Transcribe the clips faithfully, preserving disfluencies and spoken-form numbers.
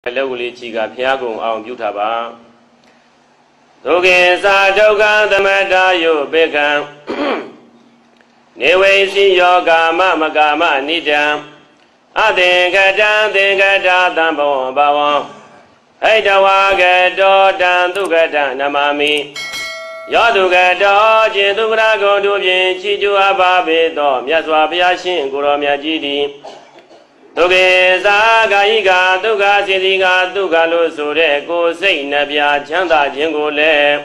Locally Chiga Piago on Butaba Toge Sadoga the Madayo Began Newe see yoga Mama Gama Nidam I think I don't think I don't Dambo Bawa Aidawaga do dan Tugata Namami Yaduga do Jinduga go to Chiju Ababe do Miaswa Piashin Guromia Gidi Toge Zagaiga, Duga Sidiga, Dugalo Sure, go say Nabia, Chanda Jingole.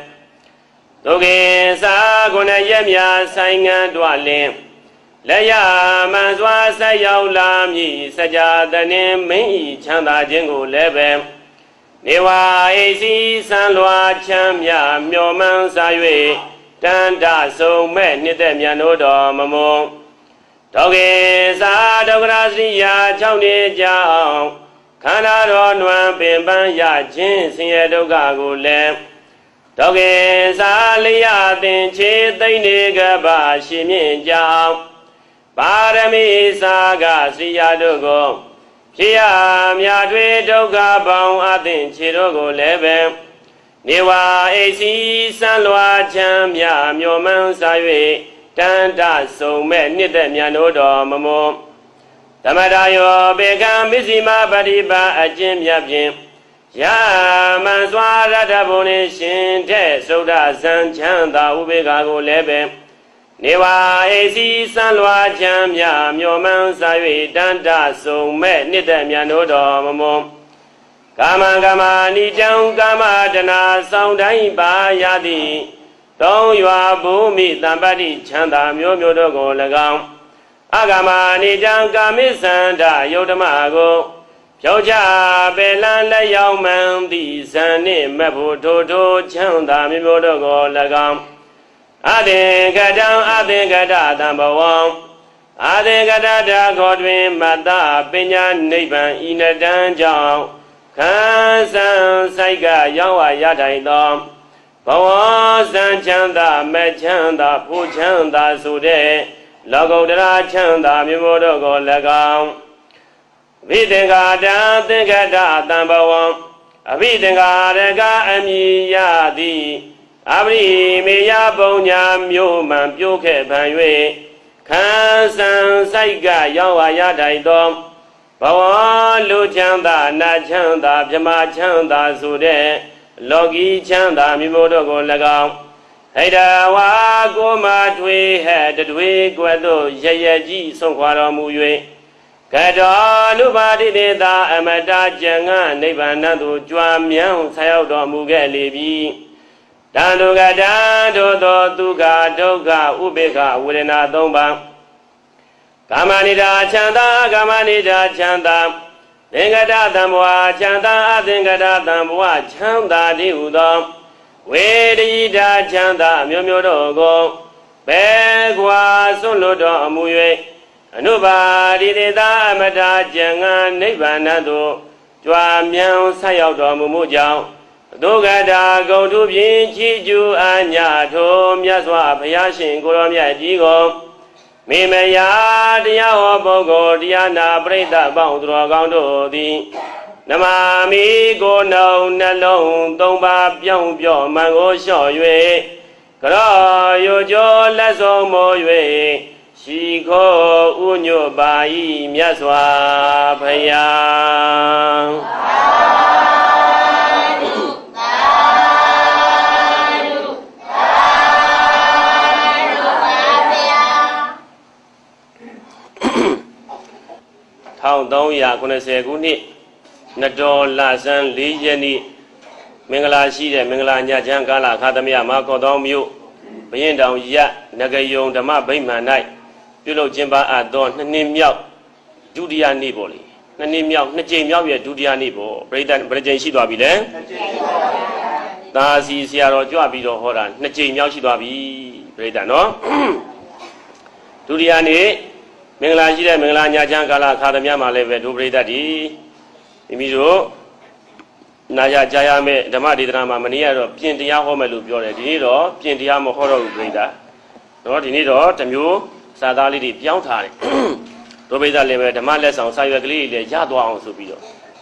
Toge Saguna Yemia, Sanga Dwale. Leia Mazwa Sayaulam, Saja, the name me, Chanda Jingolebe. Newa Ezi Sanloa Chamia, Myoman Saywe, Tanda so many them Yanodo Mamo. Toge Sadograsiya Chowni Jao Kanaro Nuan Pimban Ya Chin Siya Dogago Le Toge Salia Tin Chi Taini Gaba Shimin Jao Parami Saga Siya Dogo Shia Myadwe Doga Bang Atin Chirogo Lebe Niwa Esi Sanloa Chamya Myoman Saywe Tanda so many them Yanodo Mamo Tamadayo Begam Bizima Badiba a Jim Yabjim Ya Manswara Dabone Shin Te Soda San Chanda Ubegago Lebe Newa Esi Sanloa Chamya Myoman Sawi Tanda so many them Yanodo Mamo Kama Kama Nijang Kama Dana Soundai Ba Yadi Don't you are boomy, somebody chanda, Myodo go lagam. Agama Nijang Kamisanda, Yodamago. Joja, Belan, the young man, the sunny Mapu Toto, Chanda, Myodo go lagam. I think I down, I think I da number one. I think I da Godwin, Mada, Penya, Neighbor, in a dungeon. Kansan, Saiga, Yawa Yadai. Bawa San Chanda, Mechanda, Puchanda, Sude, Lagodra Chanda, Mimodo go Lagam. Videnga dan, Tengada, number one. A Videnga, Rega, Ami Yadi. Abri, Mia Bonya, Muman, Puke, Panwe. Kansan, Saiga, Yawa Yadai Dom. Bawa Luchanda, Nachanda, Jama Chanda, Sude. Logi Chanda Mimodo go lagam. Haida wa go matwe head the way guado Yayaji Sonquara Muye. Kada nobody did that Amada Janga, Nebanado, Juan Mian, Sayado Mugalebi. Dandoga Dando Duga Doga Ubega Wudena Domba. Kamanida Chanda, Kamanida Chanda. Dengada Damwa Chanda, Dengada Damwa Chanda Diudo, Wedida Chanda, Myodogo, Begwa Solodo Muye, Nobody did Amada Janga, Nebanado, Juamian Sayado Mumujao, Dogada go to Binchiju Anya, Tom Yaswa, Payashin, Goromia Digo. Mimaya dia obogo dia na breda baudro gaudo di Namami go no nalong dongba piang pyo mango sho yue Kro yo jo la so mo yue Shiko unyo bai miaswa phayang Don't ya kuna se kuni Nado Lasan Li Yeni Mingala Shide Mingala Nyajan Gala Kadamia Mako Domyu Bayin down ya Nagayon Dama Bayman night Pulo Jimba Adon Nanim Yao Judia Niboli Nanim Yao Najim Yao Judia Nibo Braden Braden Shidwabile Nazi Siaro Joabido Horan Najim Yao Shidwabi Braden no Judia Ni Mingla Jida Mingla Nyajan Gala Kadamia Maleve Dubrida di Imizo Naya Jayame Damadi Drama Mania Pintia Homelu Biore Dinido Pintia Mohoro Brida Not Dinido Tamu Sadali Pianta Robeda Leve Damales on Sayagli Yadwa on Subio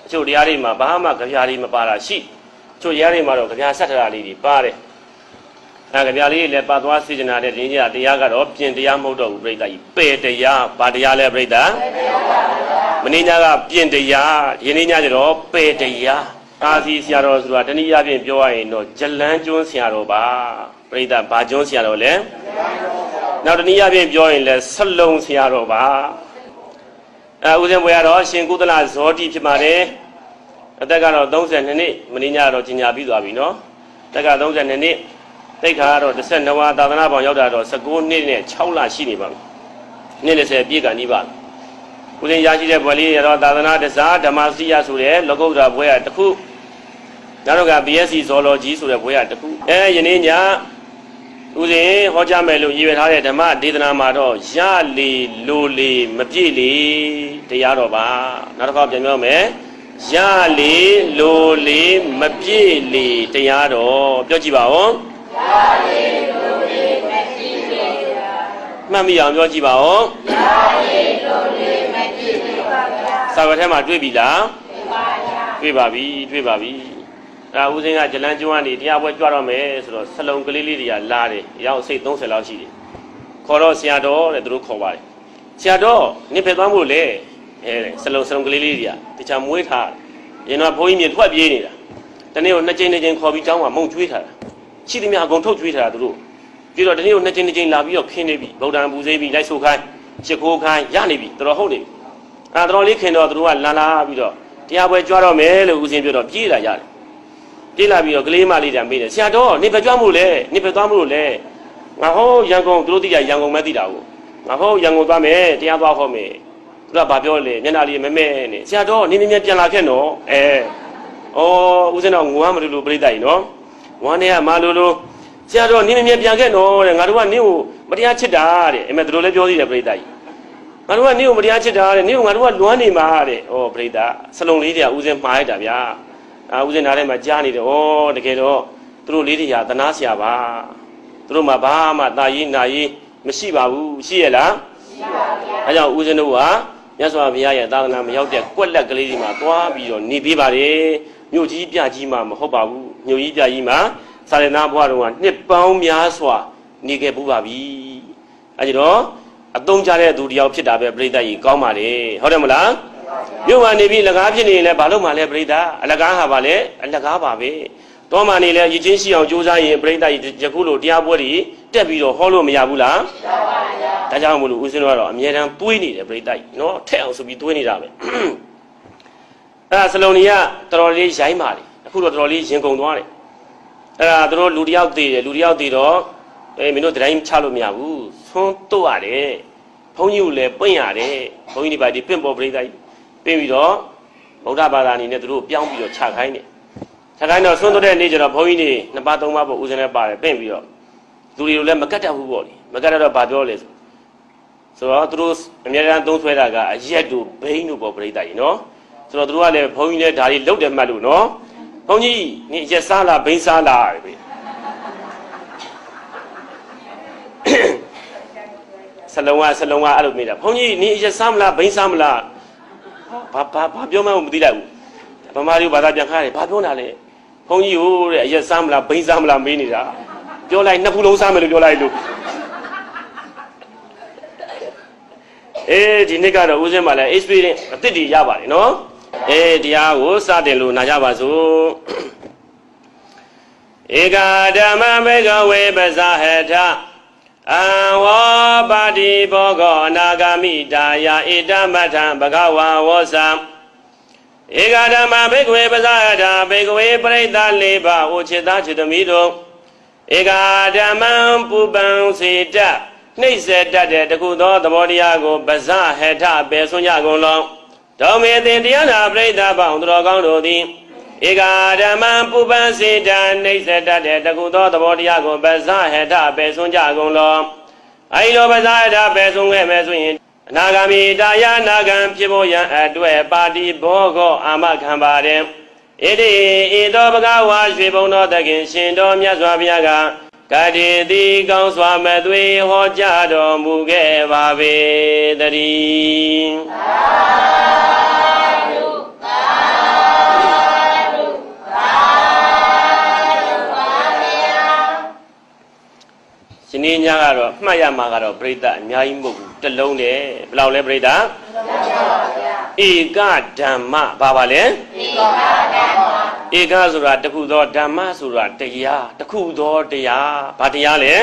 ချို့တရားတွေမှာဘာမှကြပြားတွေမပါတာရှိချို့တရားတွေမှာတော့ကြပြားဆက်ထတာလေးတွေပါတယ်အဲကြပြားလေးလည်းပတ်သွားစေချင်တာတဲ့ဒီနေ့တရားကတော့ပြင်တရားမဟုတ်တော့ဘူးပြိတ္တာကြီးပေတရားဘာတရားလဲပြိတ္တာမင်းညကပြင်တရားဒီနေ့ညကျတော့ပေတရားအာစီဆရာတော်ဆိုတာတနည်းအားဖြင့်ပြောရရင်တော့ဂျလန်းကျွန်းဆရာတော်ပါပြိတ္တာဘာကျွန်းဆရာတော်လဲနောက်တနည်းအားဖြင့်ပြောရင်လည်းဆလုံးဆရာတော်ပါအဲဦးဇင်းဘွယ်ကတော့ရှင်ကုသလဇောတိဖြစ်ပါတယ်အသက်ကတော့သုံးဆယ်နှစ်နှစ်မင်းညကတော့ကြီးညာပြီးသွားပြီနော်အသက်ကသုံးဆယ်နှစ်နှစ်တိတ်ခါကတော့တစ်ဆက်နှစ်ဝါသာသနာပေါင်းရောက်တာတော့၁၉နှစ်နဲ့၆လရှိနေပါပြီနှစ်၂၀ပြည့်ကနီးပါဦးဇင်းရရှိတဲ့ဘွယ်လေးရတော့သာသနာတစားဓမ္မစီယဆိုတဲ့လောကုတ္တရာဘွယ်ကတစ်ခုနောက်တော့က ဘီ အက်စ စီ Zoology ဆိုတဲ့ဘွယ်ကတစ်ခုအဲယနေ့ညဦးဇင်းဟောကြားမယ်လို့ရည်ရွယ်ထားတဲ့ဓမ္မဒေသနာမှာတော့ရလေလိုလေမပြည့်လေတရားတော်ပါနောက်တစ်ခါပြန်ပြောမယ်ရလေလိုလေမပြည့်လေတရားတော်ပြောကြည့်ပါဦးရလေလိုလေမပြည့်လေမှတ်မိအောင်ပြောကြည့်ပါဦးရလေလိုလေမပြည့်လေပါဗျာစာဝတ်ထဲမှာတွေ့ပြီလားတွေ့ပါဗျာတွေ့ပါပြီတွေ့ပါပြီဒါဦးစင်းကဂျလန်းကျွန်းကနေတရားပွဲကြွတော့မယ်ဆိုတော့ဆလုံကလေးလေးတွေကလာတယ်ရောက်စိတ်သုံးဆယ်လောက်ရှိတယ်ခေါ်တော့ဆရာတော်တဲ့သူတို့ခေါ်ပါတယ်ဆရာတော်နင်ဖယ်သွားမို့လေအဲဆလုံဆလုံကလေးလေးတွေကတခြားမွေးထားရင်တော့ဘုန်းကြီးမြေထွက်ပြေးနေတာတနေ့ကိုနှစ်ကြိမ်နှစ်ကြိမ်ခေါ်ပြီးကျောင်းမှာမုံကျွေးထားတာရှိသမျှအကုန်ထုတ်ကျွေးထားတာသူတို့ပြီးတော့တနေ့ကိုနှစ်ကြိမ်နှစ်ကြိမ်လာပြီးတော့ခင်းနေပြီဗုဒ္ဓံပူဇေးပြီးလိုက်ဆိုခိုင်းချစ်ခိုးခိုင်းရနေပြီတော်တော်ဟုတ်နေပြီအဲတော်လေးခင်တော့သူတို့ကလာလာပြီးတော့တရားပွဲကြွတော့မယ်လို့ဦးစင်းပြောတော့ပြေးလာရတယ်ပြေးလာပြီးတော့ကလေးမလေးတံမေးတယ်ဆရာတော်နေဖက်ကြွမို့လဲနေဖက်သွားမို့လို့လဲငါဟောရန်ကုန်သူတို့သိကြရန်ကုန်မဲသိတာကိုငါဟောရန်ကုန်သွားမယ်တရားသွားဟောမယ်သူကဘာပြောလဲမျက်နှာလေးမဲမဲနဲ့ဆရာတော်နေမြင်မြင်ပြန်လာခဲ့နော်အဲဩဦးစင်းတော်ငွားမလို့လို့ပြိတ္တာကြီးနော်ဝမ်းနေကမလို့လို့ဆရာတော်နေမြင်မြင်ပြန်ခဲ့နော်တဲ့ငါတို့ကနင်းကိုမတရားချစ်တာတဲ့အဲ့မဲ့သူတို့လည်းပြောသေးတယ်ပြိတ္တာကြီးငါတို့ကနင်းကိုမတရားချစ်တာတဲ့နင်းကိုငါတို့ကလွမ်းနေမှာတဲ့ဩပြိတ္တာစလုံးလေးတွေကဦးစင်းမှားလိုက်တာဗျာအာဦးစင်းနားထဲမှာကြားနေတယ်ဩတကယ်တော့သူတို့လေးတွေကသနာဆရာပါသူတို့မှာဘာမှတာရေးနာရေးမရှိပါဘူးရှိရလားရှိပါဗျာအဲကြောင့်ဦးစင်းတို့ကမြတ်စွာဘုရားရဲ့သာသနာမရောက်တဲ့ကွက်လက်ကလေးတွေမှာသွားပြီးတော့နေပေးပါတယ်မြို့ကြီးပြကြီးမှာမဟုတ်ပါဘူးမြို့ကြီးပြကြီးမှာစာရဏဘုရားတော်ကနှစ်ပေါင်းများစွာနေခဲ့ပူပါပြီအဲကြောင့်အသုံးချတဲ့သူတယောက်ဖြစ်တာပဲပြိတ္တကြီးကောင်းပါလေဟုတ်တယ်မလားမြို့မှာနေပြီးလကားဖြစ်နေရင်လည်းဘာလို့မှလဲပြိတ္တအလကားဟာပါလေအလကားပါပဲတောမှနေလဲရည်ချင်းရှိအောင်ကြိုးစားရင်ပြိတ္တကြီးယခုလိုတရားပွဲတွေတက်ပြီးတော့ဟောလို့မရဘူးလားမရပါဘူးဒါကြောင့်မို့လို့ဦးစင်းတို့ကတော့အမြဲတမ်းတွေးနေတယ်ပြိတ္တကြီးနော်ထက်အောင်ဆိုပြီးတွေးနေတာပဲအဲ့ဒါစလုံးကြီးကတော်တော်လေးရိုင်းပါလေအခုတော့တော်တော်လေးရင်ကုန်သွားတယ်အဲ့ဒါတို့လူတယောက်သေးတယ်လူတယောက်သေးတော့အေးမင်းတို့တိုင်းချလို့မရဘူးသွန်းတော့ရတယ်ဘုန်းကြီးကိုလည်းပြင့်ရတယ်ဘုန်းကြီးဒီပါဒီပြင့်ပေါ်ပြိတ္တကြီးပြင့်ပြီးတော့ဗုဒ္ဓဘာသာအနေနဲ့တို့ပြောင်းပြီးတော့ခြာခိုင်းတယ်ခြာခိုင်းတော့သွန်းတော့တဲ့နေ့ကျတော့ဘုန်းကြီးတွေနှစ်ပါးသုံးပါးပေါ့ဦးစင်းနဲ့ပါတယ်ပြင့်ပြီးတော့လူတွေကိုလည်းမကတ်တတ်ဘူးပေါ့လေမကတ်တတ်တော့ဘာပြောလဲဆိုဆိုတော့သူတို့အများအားသုံးဆွဲတာကအရက်တို့ဘိန်းတို့ပေါ့ပြိတ္တကြီးနော်ဆိုတော့သူတို့ကလည်းဘုန်းကြီးလည်းဒါတွေလုတ်တယ်မှတ်လို့နော်ဘုန်းကြီးနေရက်စားလားဘိန်းစားလားပဲဆလုံးကဆလုံးကအဲ့လိုမိတာဘုန်းကြီးနေရက်စားမလားဘိန်းစားမလားဘာဘာဘာပြောမှမသိလိုက်ဘူးဗမာလူဘာသာပြန်ခါတယ်ဘာပြောတာလဲဘုန်းကြီးဟိုတဲ့အရက်စားမလားဘိန်းစားမလားမေးနေတာပြောလိုက်နှစ်ခုလုံးစားမယ်လို့ပြောလိုက်လို့အေးဒီနေ့ကတော့ဦးစင်းပါလဲ experience အသစ်တွေရပါတယ်နော်အေးတရားကိုစတင်လို့နာကြပါစို့ဧကဓမ္မဘေကဝေပဇာဟထအံဝါပါတိဘောဂောအနာဂာမိတာယာဣတမထံဘဂဝါဝောသံဧကဓမ္မဘေကဝေပဇာဟထဘေကဝေပရိသလေးပါးဩချစ်သားချစ်သမီးတို့ဧကဓမ္မံပူပံစေတနှိမ့်ဆက်တတ်တဲ့တခုသောသဘောတရားကိုပဇာဟထပယ်ဆွညကုန်လောတောမေတင်တရားနာပရိသတ်ပေါင်းသူတော်ကောင်းတို့သည်ဧကဓမ္မံပူပံစေတနှိမ့်ဆက်တတ်တဲ့တခုသောသဘောတရားကိုပဇာဟထပယ်ဆွညကုန်လောအဲဒီလိုပဇာဟထပယ်ဆွခဲ့မယ်ဆိုရင်အနာဂါမိတာယာနာဂံဖြစ်ဖို့ရန်အတွက်ပါတိဘောဂောအာမခံပါတယ်ဣတိဣသောဘဂဝါရွှေဘုံတော်သခင်ရှင်တော်မြတ်စွာဘုရားကကတိတိကောင်းစွာမသွေဟောကြားတော်မူခဲ့ပါပေတည်းသာဓုသရှင်နေညာကတော့မှတ်ရမှာကတော့ပြိတ္တအများကြီးမဟုတ်ဘူးတစ်လုံးနဲ့ဘယ်လောက်လဲပြိတ္တဧကဓမ္မဘာပါလဲဧကဆိုတာတခုသောဓမ္မဆိုတာတရားတခုသောတရားဘာတရားလဲ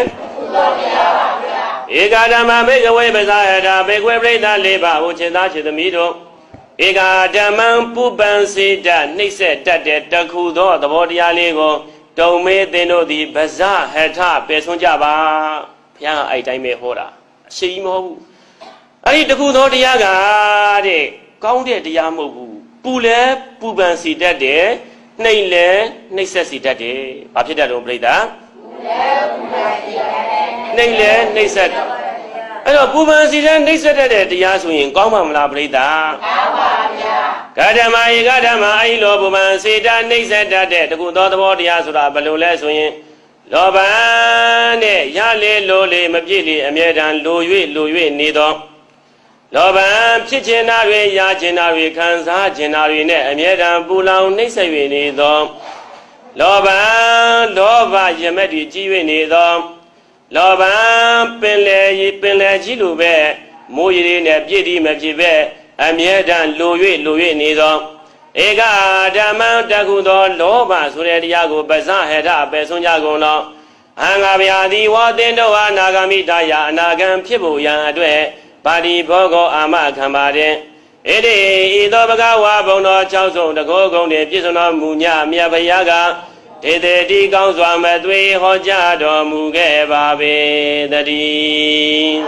ဧကဓမ္မဘေကဝေပဇာယတာဘေကွေပြိတ္တလေးပါးဟိုခြေသားခြေသမီးတို့ဧကဓမ္မံပုပ္ပံစေတနှိမ့်ဆက်တတ်တဲ့တခုသောသဘောတရားလေးကိုတုံမေသင်တို့သည်ဗဇဟထပယ်ဆုံးကြပါဘုရားကအဲ့တိုင်းပဲဟောတာအရှိကြီးမဟုတ်ဘူးအဲ့ဒီတခုသောတရားကတဲ့ကောင်းတဲ့တရားမဟုတ်ဘူးပူလဲပူပန်စီတတ်တယ်နှိမ့်လဲနှိမ့်ဆက်စီတတ်တယ်ဘာဖြစ်တတ်တော့ပြိတ္တာပူလဲပူပန်စီတတ်တယ်နှိမ့်လဲနှိမ့်ဆက်အဲ့တော့ပူပန်စီတဲ့နှိမ့်ဆက်တတ်တဲ့တရားဆိုရင်ကောင်းမှာမလားပြိတ္တာကောင်းပါဗျာဂဓမ္မဧကဓမ္မအဲ့လိုပူပန်စေတနှိမ့်ဆက်တတ်တဲ့တခုသောသဘောတရားဆိုတာဘယ်လိုလဲဆိုရင်လောဘနဲ့ရလေလိုလေမပြည့်လေအမြဲတမ်းလို၍လို၍နေသောလောဘဖြစ်ခြင်းနာတွေရခြင်းနာတွေခံစားခြင်းနာတွေနဲ့အမြဲတမ်းပူလောင်နှိမ့်ဆက်၍နေသောလောဘလောဘရမက်တွေကြီး၍နေသောလောဘပင်လေပင်လေကြီးလိုပဲမိုးရည်နဲ့ပြည့်တည်မဖြစ်ပဲအမြဲတမ်းလို၍လို၍နေသောဧကဓမ္မတခုသောလောဘဆိုတဲ့တရားကိုပဇဟထပယ်ဆုံးကြကုန်သောအင်္ဂါဗျာတိဝသင်တို့ဟာနာဂမိတယအနာဂံဖြစ်ဖို့ရန်အတွက်ပါတိဘောဂောအာမခံပါတယ်ဣတိဤသောဘဂဝါဘုံတော်၆ဆုံးတကောကုံတွေပြည့်စုံတော်မူညမြတ်ဘုရားကဒေသေတိကောင်းစွာမသွေဟောကြားတော်မူခဲ့ပါပေတည်း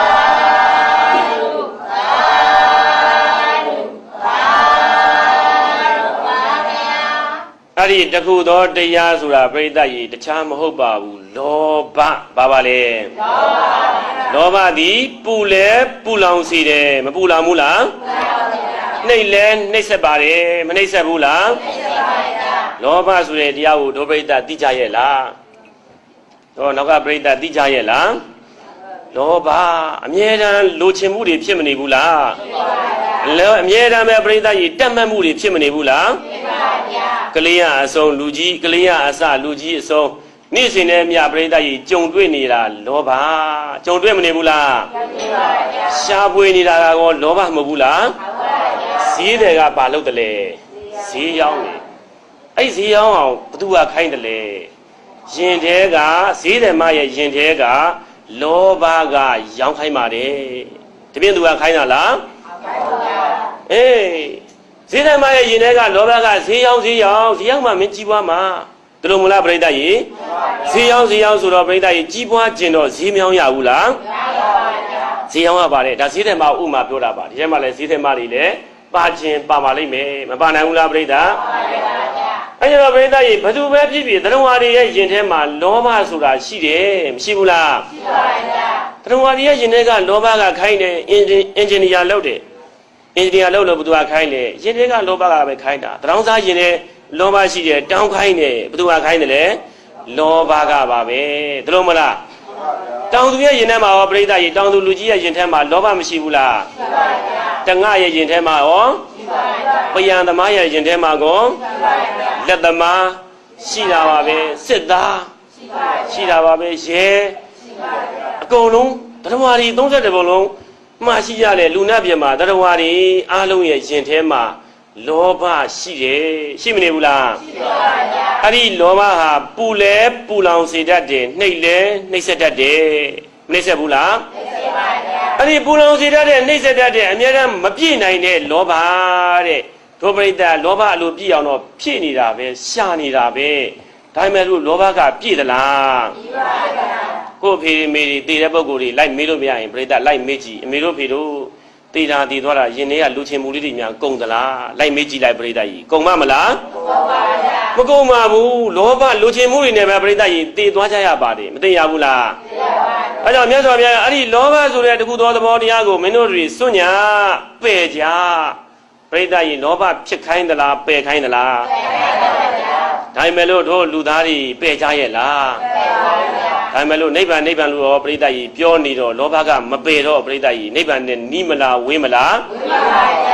အဲ့ဒီတခုသောတရားဆိုတာပြိတ္တကြီးတခြားမဟုတ်ပါဘူးလောဘဘာပါလဲလောဘသည်ပူလဲပူလောင်စေတယ်မပူလောင်ဘူးလားနှိမ့်လဲနှိမ့်ဆက်ပါတယ်မနှိမ့်ဆက်ဘူးလားနှိမ့်ဆက်ပါဗျာလောဘဆိုတဲ့တရားကိုဒုပရိသသိကြရဲ့လားတော့နောက်ကပရိသသိကြရဲ့လားလောဘအမြဲတမ်းလိုချင်မှုတွေဖြစ်မနေဘူးလားလောအမြဲတမ်းပဲပရိသကြီးတက်မှတ်မှုတွေဖြစ်မနေဘူးလားဖြစ်ပါဗျာကလေးရအစုံလူကြီးကလေးရအစလူကြီးအစုံနေ့စဉ်နဲ့မြပရိသကြီးကြုံတွေ့နေတာလောဘကြုံတွေ့မနေဘူးလားဖြစ်ပါဗျာရှားပွေနေတာကောလောဘမဟုတ်ဘူးလားဟုတ်ပါဗျာဈေးတွေကဘာလုပ်တယ်လဲဈေးရောက်နေအဲ့ဈေးရောက်အောင်ဘသူကခိုင်းတယ်လဲရင်ထဲကဈေးတယ်မရဲ့ရင်ထဲကလောဘကရောင်းခိုင်းပါတယ်တပြင်းသူကခိုင်းတာလားခိုင်းပါဗျာအေးဈေးတယ်မရဲ့ရင်ထဲကလောဘကဈေးရောက်ဈေးရောက်ဈေးရောက်မှမင်းကြီးပွားမှာတလို့မလားပြိတ္တကြီးဈေးရောက်ဈေးရောက်ဆိုတော့ပြိတ္တကြီးကြီးပွားခြင်းတော့ဈေးမြောင်းရဘူးလားမရပါဘူးဗျာဈေးရောက်ရပါတယ်ဒါဈေးတယ်မဥမာပြောတာပါဒီထဲမှာလည်းဈေးတယ်မတွေလည်းပါခြင်းပါပါလိမ့်မယ်မပါနိုင်ဘူးလားပြိတ္တပါပါဗျာအဲ့တော့ပြိတ္တကြီးဘသူပဲဖြစ်ဖြစ်သရဝါတွေရဲ့ရင်ထဲမှာလောဘဆိုတာရှိတယ်မရှိဘူးလားရှိပါဗျာသရဝါတွေရဲ့ရင်ထဲကလောဘကခိုင်းတယ်အင်အင်ဂျင်နီယာလုပ်တယ်အင်ဂျင်နီယာလုပ်လို့ဘသူကခိုင်းတယ်ရင်ထဲကလောဘကပဲခိုင်းတာတရောင်းစားရင်လည်းလောဘရှိတယ်တောင်းခိုင်းတယ်ဘသူကခိုင်းတယ်လေလောဘကပါပဲတလို့မလားတောင်သူရဲ့ရင်ထဲမှာရောပြိတ္တကြီးတောင်သူလူကြီးရဲ့ရင်ထဲမှာလောဘမရှိဘူးလားရှိပါဗျာတငါရဲ့ရင်ထဲမှာရောရှိပါဗျာပယံသမားရဲ့ရင်ထဲမှာကောရှိပါဗျာလက်သမားရှိတာပါပဲစစ်သားရှိပါဗျာရှိတာပါပဲရဲရှိပါဗျာအကုန်လုံးတရဝါဒီသုံးဆယ်ပုံလုံးမှရှိကြတယ်လူနာပြင်မှာတရဝါဒီအားလုံးရဲ့ရင်ထဲမှာလောဘရှိတယ်ရှိမနေဘူးလားရှိပါဗျာအဲ့ဒီလောဘဟာပူလဲပူလောင်စေတတ်တယ်နှိပ်လဲနှိပ်ဆက်တတ်တယ်မနှိပ်ဆက်ဘူးလားနှိပ်ဆက်ပါဗျာအဲ့ဒီပူလောင်စေတတ်တဲ့နှိပ်ဆက်တတ်တဲ့အများအားမပြည့်နိုင်တဲ့လောဘတဲ့ဒုပရိသလောဘအလိုပြည့်အောင်တော့ဖြည့်နေတာပဲရှာနေတာပဲဒါပေမဲ့လို့လောဘကပြည့်သလားပြည့်ပါဗျာကို့ဖေမေတွေတည်တဲ့ပုံကိုယ်တွေလိုက်မေးလို့မရရင်ပရိသလိုက်မေးကြည့်အမေတို့ဖေတို့တည်တာတည်သွားတာရင်ထဲကလူချင်းမူလေးတွေများကုန်သလားလိုက်မေးကြည့်လိုက်ပရိသတ်ကြီးကုန်မမလားကုန်ပါပါဗျာမကုန်ပါဘူးလောဘလူချင်းမှုတွေနဲ့ပဲပရိသတ်ကြီးတည်သွားကြရပါတယ်မသိရဘူးလားသိရပါဘူးအဲကြောင့်မြတ်စွာဘုရားအဲ့ဒီလောဘဆိုတဲ့တခုသောသဘောတရားကိုမင်းတို့တွေစွန့်ညာပယ်ကြပရိသတ်ကြီးလောဘဖြစ်ခိုင်းသလားပယ်ခိုင်းသလားပယ်ခိုင်းပါဗျာဒါပေမဲ့လို့တို့လူသားတွေပယ်ကြရဲ့လားပယ်ပါဗျာဒါပေမဲ့လို့နိဗ္ဗာန်နိဗ္ဗာန်လို့ရောပရိသတ်ကြီးပြောနေတော့လောဘကမပယ်တော့ပရိသတ်ကြီးနိဗ္ဗာန်နဲ့နီးမလားဝေးမလားဝေးပါဗျာ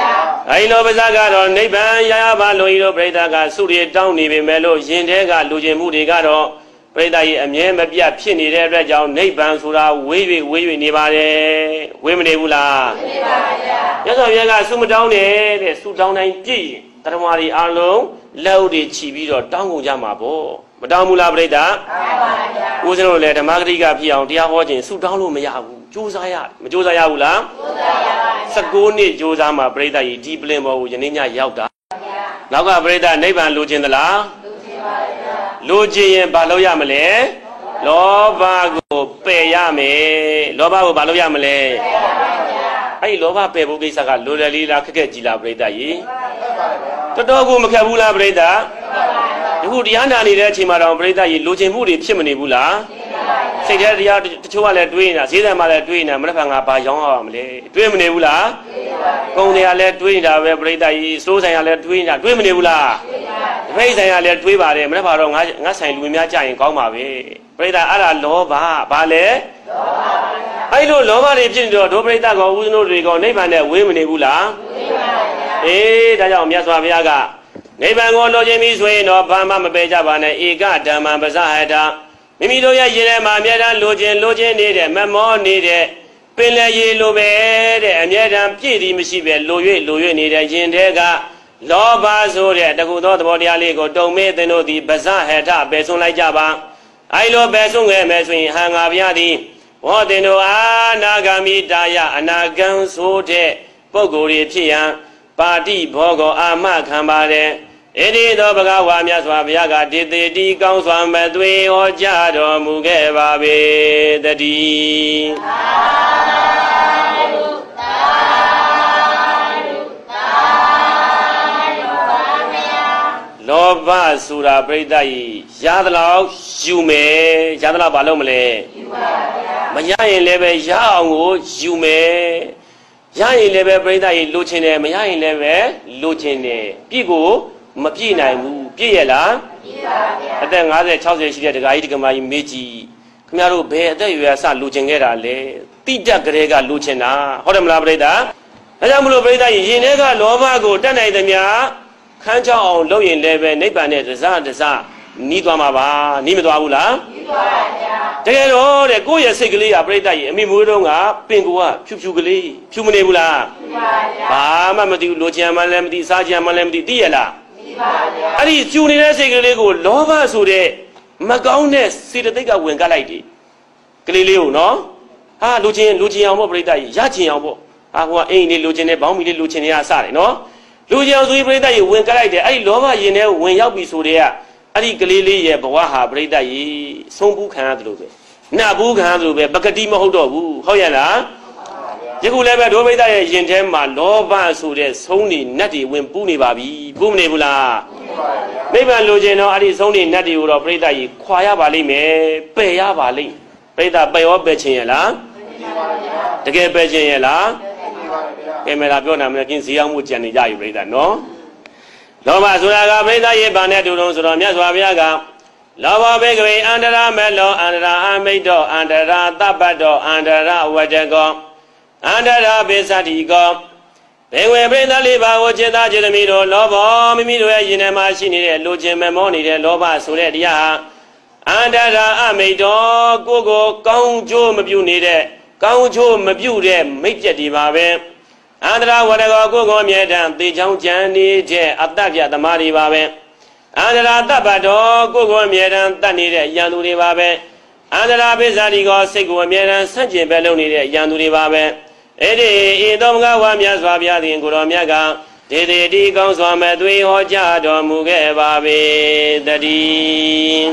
ai lo ba sa ga ro nei ban ya ya ba lo yi lo prai ta ga su ri taung ni be me lo yin the ga lu chin mu de ga ro prai ta yi a mye ma piat phit ni de atwat jaung nei ban soda wei wei wei wei ni ba de wei ma ne bu la wei ba ya ya so ya ga su ma taung ne de su taung nain piitตรวารีอาลงแล้วดิชีပြီးတော့တောင်းကုန်ကြမှာပေါ့မတောင်းဘူးလားပြိတ္တာမှန်ပါဗျာဦးဇင်းတို့လည်းဓမ္မဂရိကဖြစ်အောင်တရားဟောခြင်းဆုတောင်းလို့မရဘူးကြိုးစားရမကြိုးစားရဘူးလားကြိုးစားရပါဗျာ十九နှစ်ကြိုးစားမှာပြိတ္တာကြီးဒီပလင်ပေါ်ကိုယနေ့ညရောက်တာဗျာနောက်ကပြိတ္တာနိဗ္ဗာန်လိုချင်သလားလိုချင်ပါဗျာလိုချင်ရင်ဘာလုပ်ရမလဲလောဘကိုပယ်ရမယ်လောဘကိုဘာလုပ်ရမလဲပယ်ရပါဗျာအဲ့ဒီလောဘပယ်ဖို့ကိစ္စကလိုတယ်လေးလားခက်ခက်ကြီးလားပြိတ္တာကြီးတော်တော်ကိုမခက်ဘူးလားပြိတ္တာဒီခုတရားနာနေတဲ့အချိန်မှာတော့ပြိတ္တာကြီးလိုချင်မှုတွေဖြစ်မနေဘူးလားစိတ်ထဲတရားတချို့ကလည်းတွေးနေတာဈေးတယ်မှာလည်းတွေးနေတာမနေ့ကငါဘာရောင်းရပါမလဲတွေးမနေဘူးလားကုံတွေကလည်းတွေးနေတာပဲပြိတ္တာကြီးစိုးဆိုင်ကလည်းတွေးနေတာတွေးမနေဘူးလားတပိတ်ဆိုင်ကလည်းတွေးပါတယ်မနေ့ကတော့ငါငါဆိုင်လူများကြရင်ကောင်းပါပဲပြိတ္တာအဲ့ဒါလောဘဘာလဲလောဘပါအဲ့လိုလောဘတွေဖြစ်နေတော့ဒုပြိတ္တာကောဦးဇင်းတို့တွေကောနိဗ္ဗာန်နဲ့ဝေးမနေဘူးလားဝေးပါဗျာအေးဒါကြောင့်မြတ်စွာဘုရားကနိဗ္ဗာန်ကိုလိုချင်ပြီဆိုရင်တော့ဘာမှမပယ်ကြပါနဲ့ဧကဓမ္မပဇဟတာမိမိတို့ရဲ့ရင်ထဲမှာအမြဲတမ်းလိုချင်လိုချင်နေတဲ့မမောနေတဲ့ပင်လယ်ရေလိုပဲတဲ့အမြဲတမ်းပြည့်သည်မရှိပဲလို၍လို၍နေတဲ့ရင်ထဲကလောဘဆိုတဲ့တကူသောသဘောတရားလေးကိုတုံမေးသင်တို့သည်ပဇဟထပယ်ဆုံးလိုက်ကြပါအဲလိုပယ်ဆုံးခဲ့မယ်ဆိုရင်ဟံငါဘုရားသည်ဘောသင်တို့အာနာဂမိတာယအနာဂံဆိုတဲ့ပုဂ္ဂိုလ်တွေဖြစ်ရန်ပါတိဘောကောအာမခံပါတယ်ဣတိသောဘဂဝါမြတ်စွာဘုရားကဒေတိတိကောင်းစွာမသွေဟောကြားတော်မူခဲ့ပါပေတည်းသာဓုသာဓုသာဓုပါဗျာလောဘဆိုတာပြိတ္တကြီးရသလောက်ယူမယ်ရသလောက်ဘာလုပ်မလဲယူပါဗျာမရရင်လည်းပဲရအောင်ကိုယူမယ်ရရင်လည်းပဲပြိတ္တကြီးလိုချင်တယ်မရရင်လည်းပဲလိုချင်တယ်ပြည့်ကိုမပြည့်နိုင်ဘူးပြည့်ရလားပြည့်ပါဗျာအသက်၅၀ ၆၀ရှိတဲ့ဒကာကြီးဒကာမကြီးမေးကြည့်ခင်ဗျားတို့ဘယ်အသက်အရွယ်အစလိုချင်ခဲ့တာလဲတိတက်ကြဲကလိုချင်တာဟုတ်တယ်မလားပြိတ္တာဒါကြောင့်မလို့ပြိတ္တာရင်ထဲကလောဘကိုတတ်နိုင်သမျှခန်းချောင်းအောင်လုပ်ရင်လည်းပဲနိဗ္ဗာန်နဲ့တစားတစားနီးသွားမှာပါနီးမသွားဘူးလားနီးသွားပါဗျာတကယ်တော့တဲ့ကိုယ့်ရဲ့စိတ်ကလေးကပြိတ္တာကြီးအမိမွေးတော့ကပင်ကိုကဖြူဖြူကလေးဖြူမနေဘူးလားဖြူပါဗျာဘာမှမသိဘူးလိုချင်မှလည်းမသိစားချင်မှလည်းမသိသိရလားအဲ့ဒီကျူနေတဲ့စိတ်ကလေးကိုလောဘဆိုတဲ့မကောင်းတဲ့စေတသိက်ကဝင်ကပ်လိုက်တယ်ကလေးလေးကိုနော်ဟာလူချင်းလူချင်းအောင်ပေါ့ပြိတ္တကြီးရချင်းအောင်ပေါ့ဟာဟိုကအိမ်လေးလူချင်းနဲ့ဘောင်းမီလေးလူချင်းတွေကစတယ်နော်လူချင်းအောင်ဆိုပြီးပြိတ္တကြီးဝင်ကပ်လိုက်တယ်အဲ့ဒီလောဘရင်ထဲဝင်ရောက်ပြီဆိုတဲ့ကအဲ့ဒီကလေးလေးရဲ့ဘဝဟာပြိတ္တကြီးဆုံးဘူးခံရတယ်လို့ပဲနတ်ဘူးခံရတယ်လို့ပဲပကတိမဟုတ်တော့ဘူးဟုတ်ရဲ့လားယခုလည်းပဲဒုဗိဒ္ဓရဲ့ယင်ထဲမှာလောဘဆိုတဲ့ဆုံးနေနတ်တွေဝင်ပူးနေပါပြီပူးမနေဘူးလားနိဗ္ဗာန်လိုချင်တော့အဲ့ဒီဆုံးနေနတ်တွေကိုတော့ပြိတ္တကြီးခွာရပါလိမ့်မယ်ပယ်ရပါလိမ့်ပြိတ္တပယ်ရောပယ်ခြင်းရလားတကယ်ပယ်ခြင်းရလားကဲမလားပြောနာမလဲချင်းဈေးအောင်မှုကြံနေကြပြီပြိတ္တနော်လောဘဆိုတာကပြိတ္တရဲ့ဗာနဲ့တူတုံးဆိုတော့မြတ်စွာဘုရားကလောဘဘေကဝေအန္တရာမေလောအန္တရာအမိတ်တော်အန္တရာတပ္ပတော်အန္တရာဝတ္တကောအန္တရာပိသတိကောဘေဝေပရိသလေးပါကိုจิตသားจิตသမီးတို့လောဘမိမိတို့ရဲ့ယင်ထဲမှာရှိနေတဲ့လိုချင်မမောနေတဲ့လောဘဆိုတဲ့တရားဟာအန္တရာအမိတ်တော်ကိုကိုကောင်းကျိုးမပြုနေတဲ့ကောင်းကျိုးမပြုတဲ့မိတ်ပြက်တွေပါပဲအန္တရာဝတ္တကောကိုကိုအမြဲတမ်းသေချောင်းကြံနေတဲ့အတ္တပြသမားတွေပါပဲအန္တရာတပ္ပတော်ကိုကိုအမြဲတမ်းတတ်နေတဲ့ယန္တုတွေပါပဲအန္တရာပိသတိကောစိတ်ကိုအမြဲတမ်းဆန့်ကျင်ဘက်လုပ်နေတဲ့ယန္တုတွေပါပဲအဲ့ဒီဤသောမကဝါမြတ်စွာဘုရားသည်ကိုတော်မြတ်ကဒေဒေတိကောင်းစွာမဲ့သွေဟောကြားတော်မူခဲ့ပါပေတည်း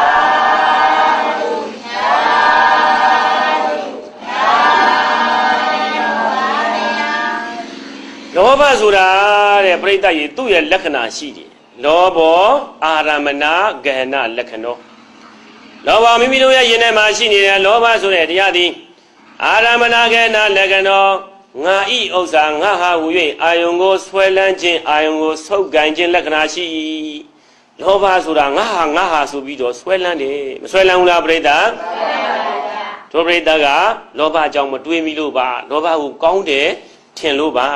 လောဘဆိုတာတဲ့ပြိတ္တကြီးသူ့ရဲ့လက္ခဏာရှိတယ်လောဘောအာရမဏဂဟဏလက္ခဏောလောဘမိမိတို့ရဲ့ယင်ထဲမှာရှိနေတဲ့လောဘဆိုတဲ့တရားသည်အာရမဏကေနလက္ခဏောငါဤဥစ္စာငါဟာဟူ၍အာယုံကိုဆွဲလန်းခြင်းအာယုံကိုဆုပ်ကန်ခြင်းလက္ခဏာရှိလောဘဆိုတာငါဟာငါဟာဆိုပြီးတော့ဆွဲလန်းတယ်မဆွဲလန်းဘူးလားပြိတ္တာတို့ပြိတ္တာကလောဘအကြောင်းမတွေးမိလို့ပါလောဘကိုကောင်းတယ်ထင်လို့ပါ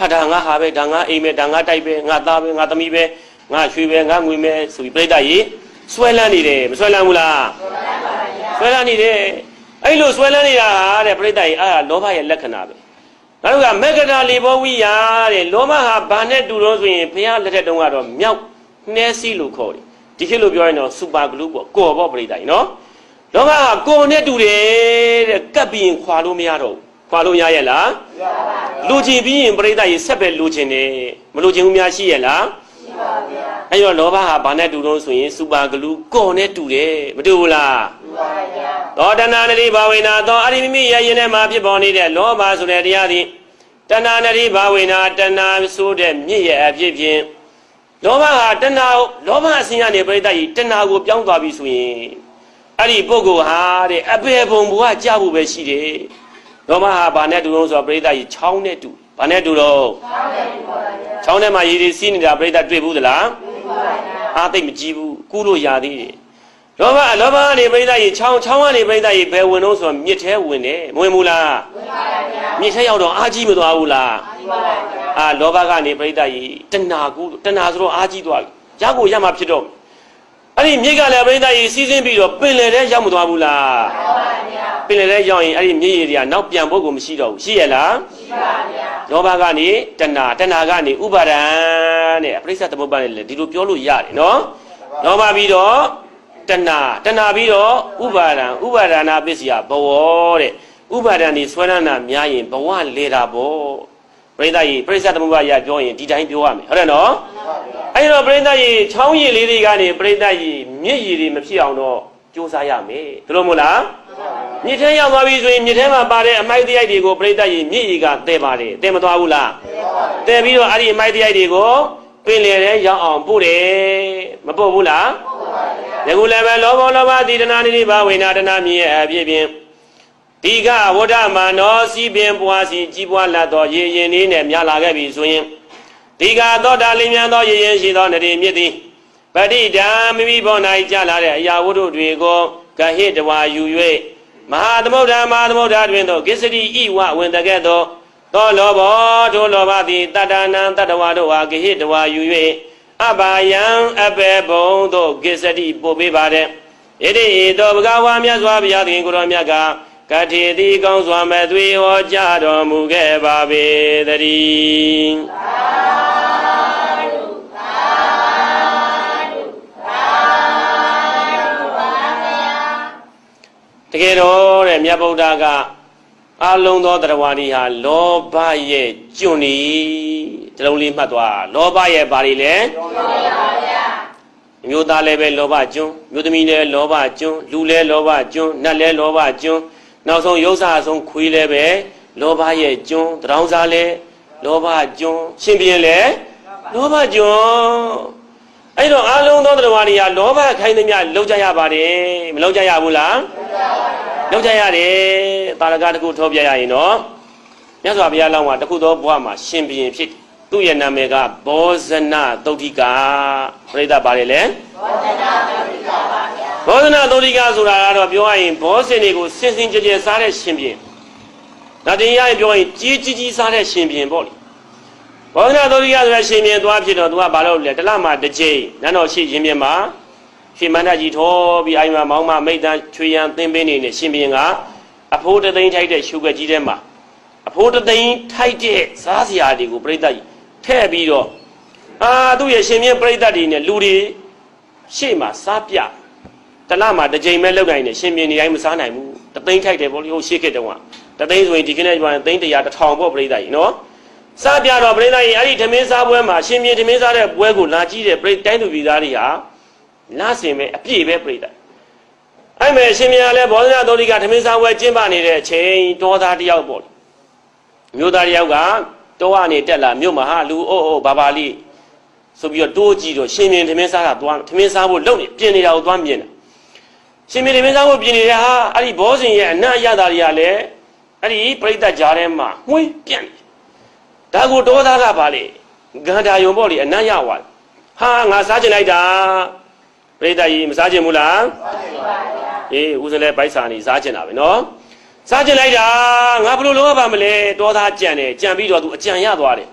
ဟာဒါငါဟာပဲဒါငါအိမ်ပဲဒါငါတိုက်ပဲငါသားပဲငါသမီးပဲငါရွှေပဲငါငွေပဲဆိုပြီးပြိတ္တကြီးဆွဲလန်းနေတယ်မဆွဲလန်းဘူးလားဆွဲလန်းနေတယ်အဲ့လိုဆွဲလန်းနေတာဟာတဲ့ပြိတ္တကြီးအာလောဘရဲ့လက္ခဏာပဲနောက်တစ်ခါမေဃတာလေဘောဝိယာတဲ့လောဘဟာဘာနဲ့တူတော့ဆိုရင်ဘုရားလက်ထက်တုန်းကတော့မြောက်နှဲစီလို့ခေါ်တယ်ဒီခေတ်လို့ပြောရင်တော့စူပါဂလူးပေါ့ကော်ပေါ့ပြိတ္တကြီးနော်လောဘဟာကိုယ်နဲ့တူတယ်တဲ့ကပ်ပြီးရင်ခွာလို့မရတော့ခွာလို့ရရဲ့လားလူချင်ပြီးရင်ပြိတ္တကြီးဆက်ပဲလူချင်တယ်မလူချင်ဘူးများရှိရဲ့လားရှိပါဗျာအဲ့တော့လောဘဟာဘာနဲ့တူတော့ဆိုရင်စူပါဂလူးကော်နဲ့တူတယ်မတူဘူးလားတူပါဗျာသောတဏ္ဍနတိဘာဝေနာသောအရိမိမိရဲ့ရင်ထဲမှာဖြစ်ပေါ်နေတဲ့လောဘဆိုတဲ့တရားသည်တဏ္ဍနတိဘာဝေနာတဏ္ဍဆိုတဲ့မြင့်ရဲ့အဖြစ်ဖြင့်လောဘဟာတဏ္ဍလောဘအစဉ်ကနေပြိတ္တကြီးတဏ္ဍကိုပြောင်းသွားပြီဆိုရင်အဲ့ဒီပုဂ္ဂိုလ်ဟာတဲ့အပေဘုံဘဝကြဖို့ပဲရှိတယ်လောဘဟာဘာနဲ့တူလို့ဆိုတော့ပြိတ္တကြီးချောင်းနဲ့တူဘာနဲ့တူတော့ချောင်းနဲ့မှာရည်ရည်စီးနေတာပြိတ္တတွေ့ဘူးသလားတွေ့ပါပါအားသိမကြည့်ဘူးကူးလို့ရသေးတယ်လောဘလောဘကနေပြိတ္တကြီးချောင်းချောင်းကနေပြိတ္တကြီးဘယ်ဝင်လို့ဆိုတော့မြစ်ထဲဝင်တယ်မဝင်ဘူးလားဝင်ပါပါဗျာမြစ်ထဲရောက်တော့အားကြီးမသွားဘူးလားကြီးပါပါဗျာအာလောဘကနေပြိတ္တကြီးတဏှာကူးတဏှာဆိုတော့အားကြီးသွားပြီရကိုရမှာဖြစ်တော့အဲ့ဒီမြစ်ကလည်းပြိတ္တကြီးစီးဆင်းပြီးတော့ပင်လယ်ထဲရောက်မသွားဘူးလားမှန်ပါဗျာပင်လယ်ထဲရောက်ရင်အဲ့ဒီမြစ်ရည်တွေကနောက်ပြန်ဖို့ကိုမရှိတော့ဘူးရှိရလားရှိပါဗျာလောဘကနေတဏှာတဏှာကနေဥပါဒံတဲ့ပရိစ္ဆေသမုပ္ပါဒ်နဲ့လည်းဒီလိုပြောလို့ရတယ်နော်လောဘပြီးတော့တဏှာတဏှာပြီးတော့ဥပါဒံဥပါဒနာပစ္စယဘဝတဲ့ဥပါဒံဒီဆွဲလန်းတာများရင်ဘဝလေတာပေါ့ပြိတ္တကြီးပြိစ္ဆသမုပ္ပါဒ်ရပြောရင်ဒီတိုင်းပြောရမယ်ဟုတ်တယ်နော်အဲ့တော့ပြိတ္တကြီးချောင်းရည်လေးတွေကနေပြိတ္တကြီးမြစ်ရည်တွေမဖြစ်အောင်တော့ကြိုးစားရမယ်ဒါလို့မို့လားမြစ်ထဲရောက်သွားပြီဆိုရင်မြစ်ထဲမှာပါတဲ့အမိုက်တရားတွေကိုပြိတ္တကြီးမြစ်ရည်ကတဲပါတယ်တဲမသွားဘူးလားတဲပြီးတော့အဲ့ဒီအမိုက်တရားတွေကိုပင်လေထဲရောက်အောင်ပို့တယ်မပို့ဘူးလားယခုလည်းပဲလောဘလောဘတိတနာနိဘာဝေနာတနာမြည်ရဲ့အဖြစ်ဖြင့်ဒီကဝဋ္ဌမာနောစီပင်ပွားစီကြီးပွားလာသောရေရင်လေးနဲ့မြလာခဲ့ပြီဆိုရင်ဒီကသောတာလင်းမြန်သောရေရင်ရှိသောနရေမြစ်သည်ပဋိဒံမိမိဘော၌ကြလာတဲ့အရာဝတ္ထုတွေကိုကဟိတဝါယူ၍မဟာသမုဒ္ဒမဟာသမုဒ္ဒတွင်သောကိစ္စတိဤဝဝင်တကဲ့သောသောလောဘောထိုလောဘသည်တတ္တနံတတ္တဝါတို့ဟာကဟိတဝါယူ၍အဘာယံအပေဘုံတို့ကိစ္စတိပို့ပေးပါတယ်ဣတိဤသောဘဂဝါမြတ်စွာဘုရားသခင်ကိုရောမြတ်ကကတိတိကောင်းစွာမဲ့သွေဟောကြားတော်မူခဲ့ပါပေတည်းတကယ်တော့တဲ့မြတ်ဗုဒ္ဓကအလုံးသောတရားဝါဒီဟာလောဘရဲ့ကျွန်းဤတလုံးလေးမှတ်သွားလောဘရဲ့ဘာတွေလဲမျိုးသားလည်းပဲလောဘကျွန်းမျိုးသမီးလည်းလောဘကျွန်းလူလည်းလောဘကျွန်းနတ်လည်းလောဘကျွန်းနောက်ဆုံးရုပ်စာဆုံးခွေးလည်းပဲလောဘရဲ့ကျွန်းတရောင်းစားလည်းလောဘကျွန်းရှင်ပြင်းလည်းလောဘကျွန်းအဲ့တော့အလုံးသောတရားဝါဒီဟာလောဘခိုင်းသမျှလောက်ကြရပါတယ်မလောက်ကြရဘူးလားလောက်ကြရတယ်တာရကတခုထောပြရရင်တော့မြတ်စွာဘုရားလောင်းမှာတခုသောဘဝမှာရှင်ဘုရင်ဖြစ်သူ့ရဲ့နာမည်ကဘောဇနသုတ်တိကပြိဿပါတယ်လေဘောဇနသုတ်တိကဘောဇနသုတ်တိကဆိုတာကတော့ပြောရရင်ဘောဇင်တွေကိုစင်စင်ကြဲကြဲစားတဲ့ရှင်ဘုရင်ဒါတင်ရရင်ပြောရင်ကြီးကြီးကြီးစားတဲ့ရှင်ဘုရင်ပေါ့လေဘောဇနသုတ်တိကဆိုတဲ့ရှင်ဘုရင်သွားဖြစ်တော့သူကဘာလို့လဲတလမှာတစ်ကြိမ်နန်းတော်ရှိရင်မြင်မှာရှင်မန္တကြီးထောပြီးအိမ်မှာမောင်းမမိတ်တန်းချွေရန်သင်းပင်းနေနဲ့ရှင်ဘုရင်ကအဖိုးတသိန်းထိုက်တဲ့ရှုပ်ွက်ကြီးထဲမှာအဖိုးတသိန်းထိုက်တဲ့စားစရာတွေကိုပြိဿကြီးထည့်ပြီးတော့အာသူ့ရဲ့ရှင်မြင့်ပြိဿတွေနဲ့လူတွေရှေ့မှာစားပြတလမှာတစ်ကြိမ်ပဲလောက်နိုင်တယ်ရှင်မြင့်နေတိုင်းမစားနိုင်ဘူးတသိန်းထိုက်တယ်ပေါ့လေဟိုရှေ့ခေတ်တုန်းကတသိန်းဆိုရင်ဒီကနေ့ကျရင်သိန်းတစ်ရာတစ်ထောင်ပေါ့ပြိဿကြီးနော်စားပြတော့ပြိဿကြီးအဲ့ဒီဓမင်းစားပွဲမှာရှင်မြင့်ဓမင်းစားတဲ့ပွဲကိုလာကြည့်တဲ့ပြိတိုင်းသူပြည်သားတွေဟာလာစင်ပဲအပြည့်ပဲပြိဿအဲ့မဲ့ရှင်မြတ်လည်းဘောဇနသုတ်တိကဓမင်းစားပွဲကျင်းပနေတဲ့အချိန်တောသားတယောက်ပေါ့မြို့သားတယောက်ကတောကနေတက်လာမြို့မှာဟာလူအိုးအိုးဘာဘာလေးဆိုပြီးတော့တိုးကြည့်တော့ရှင်မြင့်ဓမင်းစားတာသွားဓမင်းစားဖို့လုံနေပြင်နေတာကိုသွားမြင်တာရှင်မြင့်ဓမင်းစားဖို့ပြင်နေတာဟာအဲ့ဒီဘောဇင်ရဲ့အနတ်အရသာတွေကလည်းအဲ့ဒီပြိဿကြားထဲမှာမှွေးပြန့်ဒါကိုတောသားကပါလေဂန္ဓာယုံပေါ့လေအနတ်ရဝါဟာငါစားကျင်လိုက်တာပြိဿကြီးမစားကျင်ဘူးလားစားကျင်ပါဗျာအေးဦးစလဲဗိုက်စာနေစားကျင်တာပဲနော်စားကျင်လိုက်တာငါဘယ်လိုလုပ်ရပါမလဲတောသားကြံတယ်ကြံပြီးတော့သူအကြံရသွားတယ်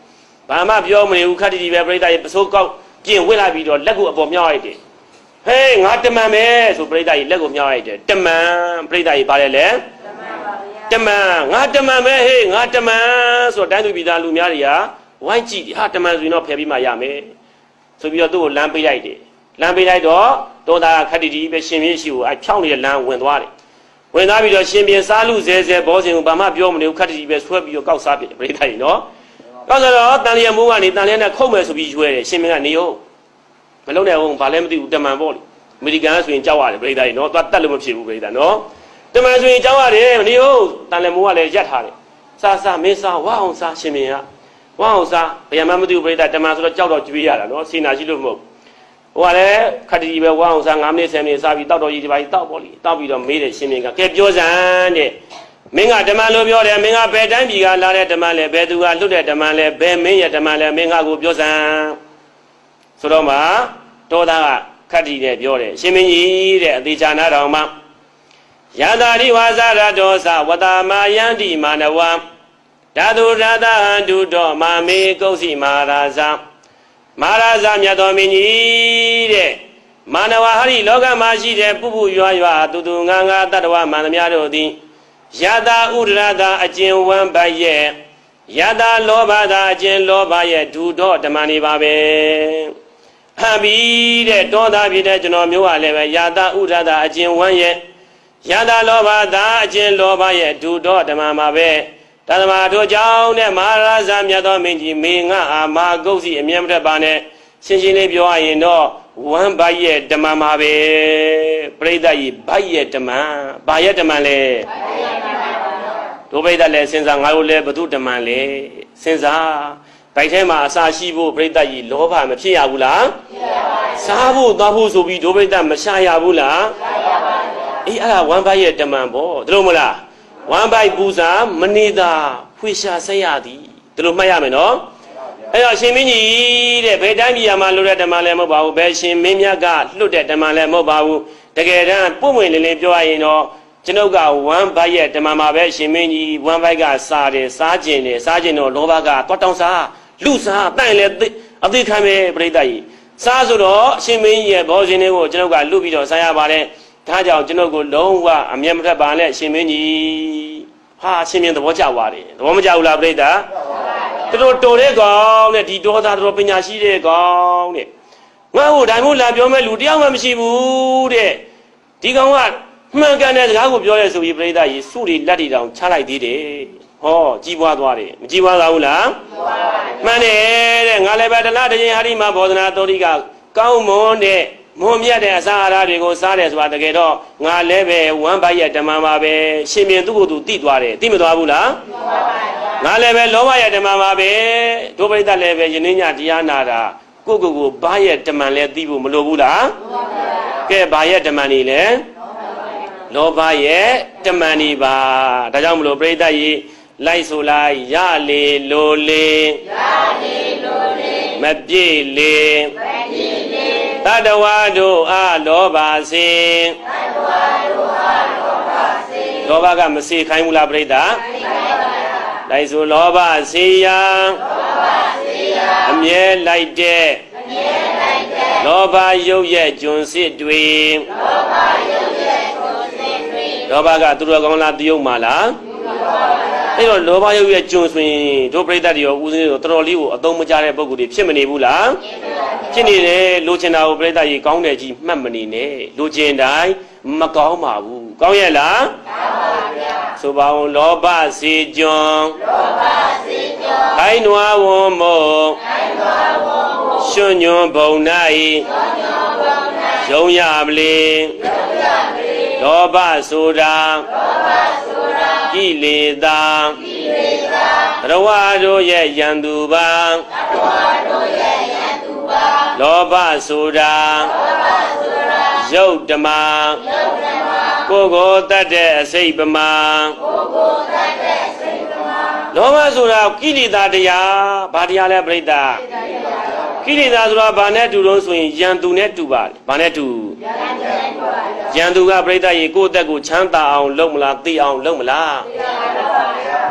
ဘာမှပြောမနေဘူးခက်တီတီပဲပြိဿကြီးပစိုးကောက်ပြင်ဝစ်လိုက်ပြီးတော့လက်ကိုအပေါ်မြောက်လိုက်တယ်ဟေးငါတမန်ပဲဆိုပြိဿကြီးလက်ကိုမြောက်လိုက်တယ်တမန်ပြိဿကြီးပါတယ်လေတမန်ငါတမန်ပဲဟေးငါတမန်ဆိုတော့တိုင်းသူပြည်သားလူများတွေကဝိုင်းကြည့်ဟာတမန်ဆိုရင်တော့ဖယ်ပြီးမှရမယ်ဆိုပြီးတော့သူ့ကိုလမ်းပေးလိုက်တယ်လမ်းပေးလိုက်တော့တောသားခက်တီတီပဲရှင်ပြင်းရှိကိုအဖြောင်းနေတဲ့လမ်းဝင်သွားတယ်ဝင်သွားပြီးတော့ရှင်ပြင်းစားလူဇဲဇဲဘောစင်ကိုဘာမှပြောမနေဘူးခက်တီတီပဲဆွဲပြီးတော့ကောက်စားပြတယ်ပြိဿကြီးနော်ကောက်စားတော့တန်လျက်မိုးကနေတန်လျက်နဲ့ခုတ်မယ်ဆိုပြီးရွှဲတယ်ရှင်ပြင်းကနေရောမလုံးနဲ့ဟုတ်ဘာလဲမသိဘူးတမန်ပေါ့လေအမေရိကန်ဆိုရင်ကြောက်ရတယ်ပြိဿကြီးနော်သွားတက်လို့မဖြစ်ဘူးပြိဿနော်တမန်ဆိုရင်ကြောက်ရတယ်မနေဟုတ်တန်လျက်မိုးကလည်းရက်ထားတယ်စားစားမင်းစားဝါအောင်စားရှင်ပြင်းကဝါအောင်စားဘယ်မှမသိဘူးပြိဿတမန်ဆိုတော့ကြောက်တော့ကြွေးရတာနော်စီနာရှိလို့မဟုတ်ဟိုကလည်းခက်တီတီပဲဝါအောင်စားငါးမိနစ်ဆယ်မိနစ်စားပြီးတောက်တော့ကြီးဒီပါကြီးတောက်ပေါ့လေတောက်ပြီးတော့မေးတယ်ရှင်ပြင်းကကဲပြောစမ်းတဲ့မင်းကဓမ္မလို့ပြောတယ်မင်းကဘယ်တိုင်းပြည်ကလာတဲ့ဓမ္မလဲဘယ်သူကလွတ်တဲ့ဓမ္မလဲဘယ်မင်းရဲ့ဓမ္မလဲမင်းကကိုပြောစမ်းဆိုတော့မှတောသားကခက်တီနဲ့ပြောတယ်ရှင်မင်းကြီးတဲ့အသေးချာနာတော်မှာယတာရိဝါစာရတောသဝတမာယန္တိမာနဝံဓာတုရတဟံတုတောမာမေကုသိမာရာဇာမာရာဇာမြတ်တော်မင်းကြီးတဲ့မာနဝဟာရိလောကမှာရှိတဲ့ပုပုရွာရွာတူတူငါငါတတ္တဝမန္တများတို့သည်ယတာဥဒရတာအကျဉ်ဝမ်းပိုက်ရဲ့ယတာလောဘတာအကျဉ်လောဘရဲ့ဒုတော့ဓမ္မနေပါပဲဟန်ပြီးတဲ့တောသားဖြစ်တဲ့ကျွန်တော်မျိုးကလည်းပဲယတာဥဒရတာအကျဉ်ဝမ်းရဲ့ယတာလောဘတာအကျဉ်လောဘရဲ့ဒုတော့ဓမ္မမှာပဲတသမတို့ကြောင့်နဲ့မဟာရာဇာမြတ်တော်မင်းကြီးမေငါအာမဟာဂုတ်စီအမြဲမတတ်ပါနဲ့ရှင်းရှင်းလေးပြောရရင်တော့ဝမ်းဘိုက်ရဲ့ဓမ္မမှာပဲပြိဿကြီးဘိုက်ရဲ့ဓမ္မဘာရဲ့ဓမ္မလဲတို့ပြိဿလည်းစဉ်းစားငါတို့လည်းဘု து ဓမ္မလဲစဉ်းစားဘိုက်ထဲမှာအစာရှိဖို့ပြိဿကြီးလောဘမဖြစ်ရဘူးလားဖြစ်ရပါဘူးစားဖို့သွားဖို့ဆိုပြီးတို့ပြိဿမရှာရဘူးလားရှာရပါဘူးအေးအဲ့ဒါဝမ်းဘိုက်ရဲ့ဓမ္မပေါ့ဒါလို့မလားဝမ်းဘိုက်ပူစာမနေတာဖွေရှာဆက်ရသည်ဒါလို့မှတ်ရမယ်နော်အဲ့တော့ရှင်မင်းကြီးတဲ့ဘယ်တိုင်းပြည်မှာလွတ်တဲ့ဓမ္မလည်းမဟုတ်ပါဘူးဘယ်ရှင်မင်းမြတ်ကလွတ်တဲ့ဓမ္မလည်းမဟုတ်ပါဘူးတကယ်တမ်းပုံဝင်လင်းလင်းပြောရရင်တော့ကျွန်ုပ်ကဝမ်းဘိုက်ရဲ့ဓမ္မမှာပဲရှင်မင်းကြီးဝမ်းဘိုက်ကစားတယ်စားကျင်တယ်စားကျင်တော့လောဘကတွတ်တောင်းစားလူစားတိုင်လေအသိခံမဲ့ပြိဿကြီးစားဆိုတော့ရှင်မင်းကြီးရဲ့ဘောဇင်လေးကိုကျွန်ုပ်ကလူပြီးတော့စားရပါတယ်ဒါကြောင့်ကျွန်ုပ်ကိုလုံးဝအမျက်မထက်ပါနဲ့ရှင်မင်းကြီးဟာရှင်မင်းသဘောကျသွားတယ်သဘောမကျဘူးလားပြိဿတော်တော်တဲ့ကောင်တဲ့ဒီဒေါသတော်ပညာရှိတဲ့ကောင်တဲ့ငါ့ကိုဒါမျိုးလာပြောမဲ့လူတယောက်မှမရှိဘူးတဲ့ဒီကောင်ကမှန်ကန်တဲ့စကားကိုပြောရဲဆိုပြီးပြိဿကြီးစုတွေလက်တွေတောင်ချလိုက်သေးတယ်ဟောကြီးပွားသွားတယ်မကြီးပွားသွားဘူးလားမှန်တယ်တဲ့ငါလည်းပဲတလားတရင်ဟာဒီမှာဘောဓနာတော်တိကကောင်းမွန်တဲ့မွန်မြတ်တဲ့အစာအာဟာရတွေကိုစားတယ်ဆိုတာတကယ်တော့ငါလည်းပဲဝမ်းဘိုက်ရဲ့ဓမ္မပါပဲရှင်မြင်သူ့ကိုယ်သူသိသွားတယ်သိမသွားဘူးလားငါလည်းပဲလောဘရဲ့ဓမ္မပါပဲဒုပရိသတ်လည်းပဲယနေ့ညတရားနာတာကိုယ့်ကိုယ်ကိုဘာရဲ့ဓမ္မလဲသိဖို့မလိုဘူးလားကဲဘာရဲ့ဓမ္မနေလဲလောဘရဲ့ဓမ္မနေပါဒါကြောင့်မလို့ပရိသတ်ကြီးလိုက်ဆိုလိုက်ရလေလိုလေရလေလိုလေမပြေလေမပြေလေတတဝါတို့အားလောဘစေတတဝါတို့အားလောဘစေလောဘကမစေခိုင်းဘူးလားပရိသတ်လိုက်ဆိုလောဘစေယံလောဘစေယံအမြဲလိုက်တဲ့အမြဲလိုက်တဲ့လောဘရုပ်ရဲ့ကျွန်စစ်တွေလောဘရုပ်ရဲ့ကျွန်စစ်တွေလောဘကသူတော်ကောင်းလားတယုတ်မှာလားအဲ့တော့လောဘရုပ်ရဲ့ကျွန်ဆိုရင်တို့ပြိတ္တတွေရောဦးစင်းတွေတော်တော်လေးကိုအသုံးမကျတဲ့ပုံကိုယ်တွေဖြစ်မနေဘူးလားဖြစ်နေတယ်လိုချင်တာကိုပြိတ္တကြီးကောင်းတယ်ကြီးမှတ်မနေနဲ့လိုချင်တိုင်းမကောင်းပါဘူးကောင်းရဲ့လားကောင်းပါဗျာဆိုပါဦးလောဘစေကျွန်လောဘစေကျွန်ခိုင်းနွားဝံမောခိုင်းနွားဝံမောရွှွညွန်ဘုံ၌ရွှွညွန်ဘုံ၌ရုံရမလီရုံရမလီလောဘဆိုတာလောဘဆိုတာကိလေသာကိလေသာတရဝတို့ရဲ့ယံသူပါတရဝတို့ရဲ့ယံသူပါလောဘဆိုတာလောဘဆိုတာယုတ်ဓမ္မယုတ်ဓမ္မကိုယ်ကိုတတ်တဲ့အစိတ်ပမာကိုယ်ကိုတတ်တဲ့အစိတ်ပမာလောဘဆိုတာကိလေသာတရားဘာတရားလဲပြိတ္တာကိလေသာဆိုတာဘာနဲ့တူလို့ဆိုရင်ယံသူနဲ့တူပါဘာနဲ့တူယံသူကပြိတ္တာရေကိုယ့်အသက်ကိုချမ်းသာအောင်လုပ်မလားသိအောင်လုပ်မလား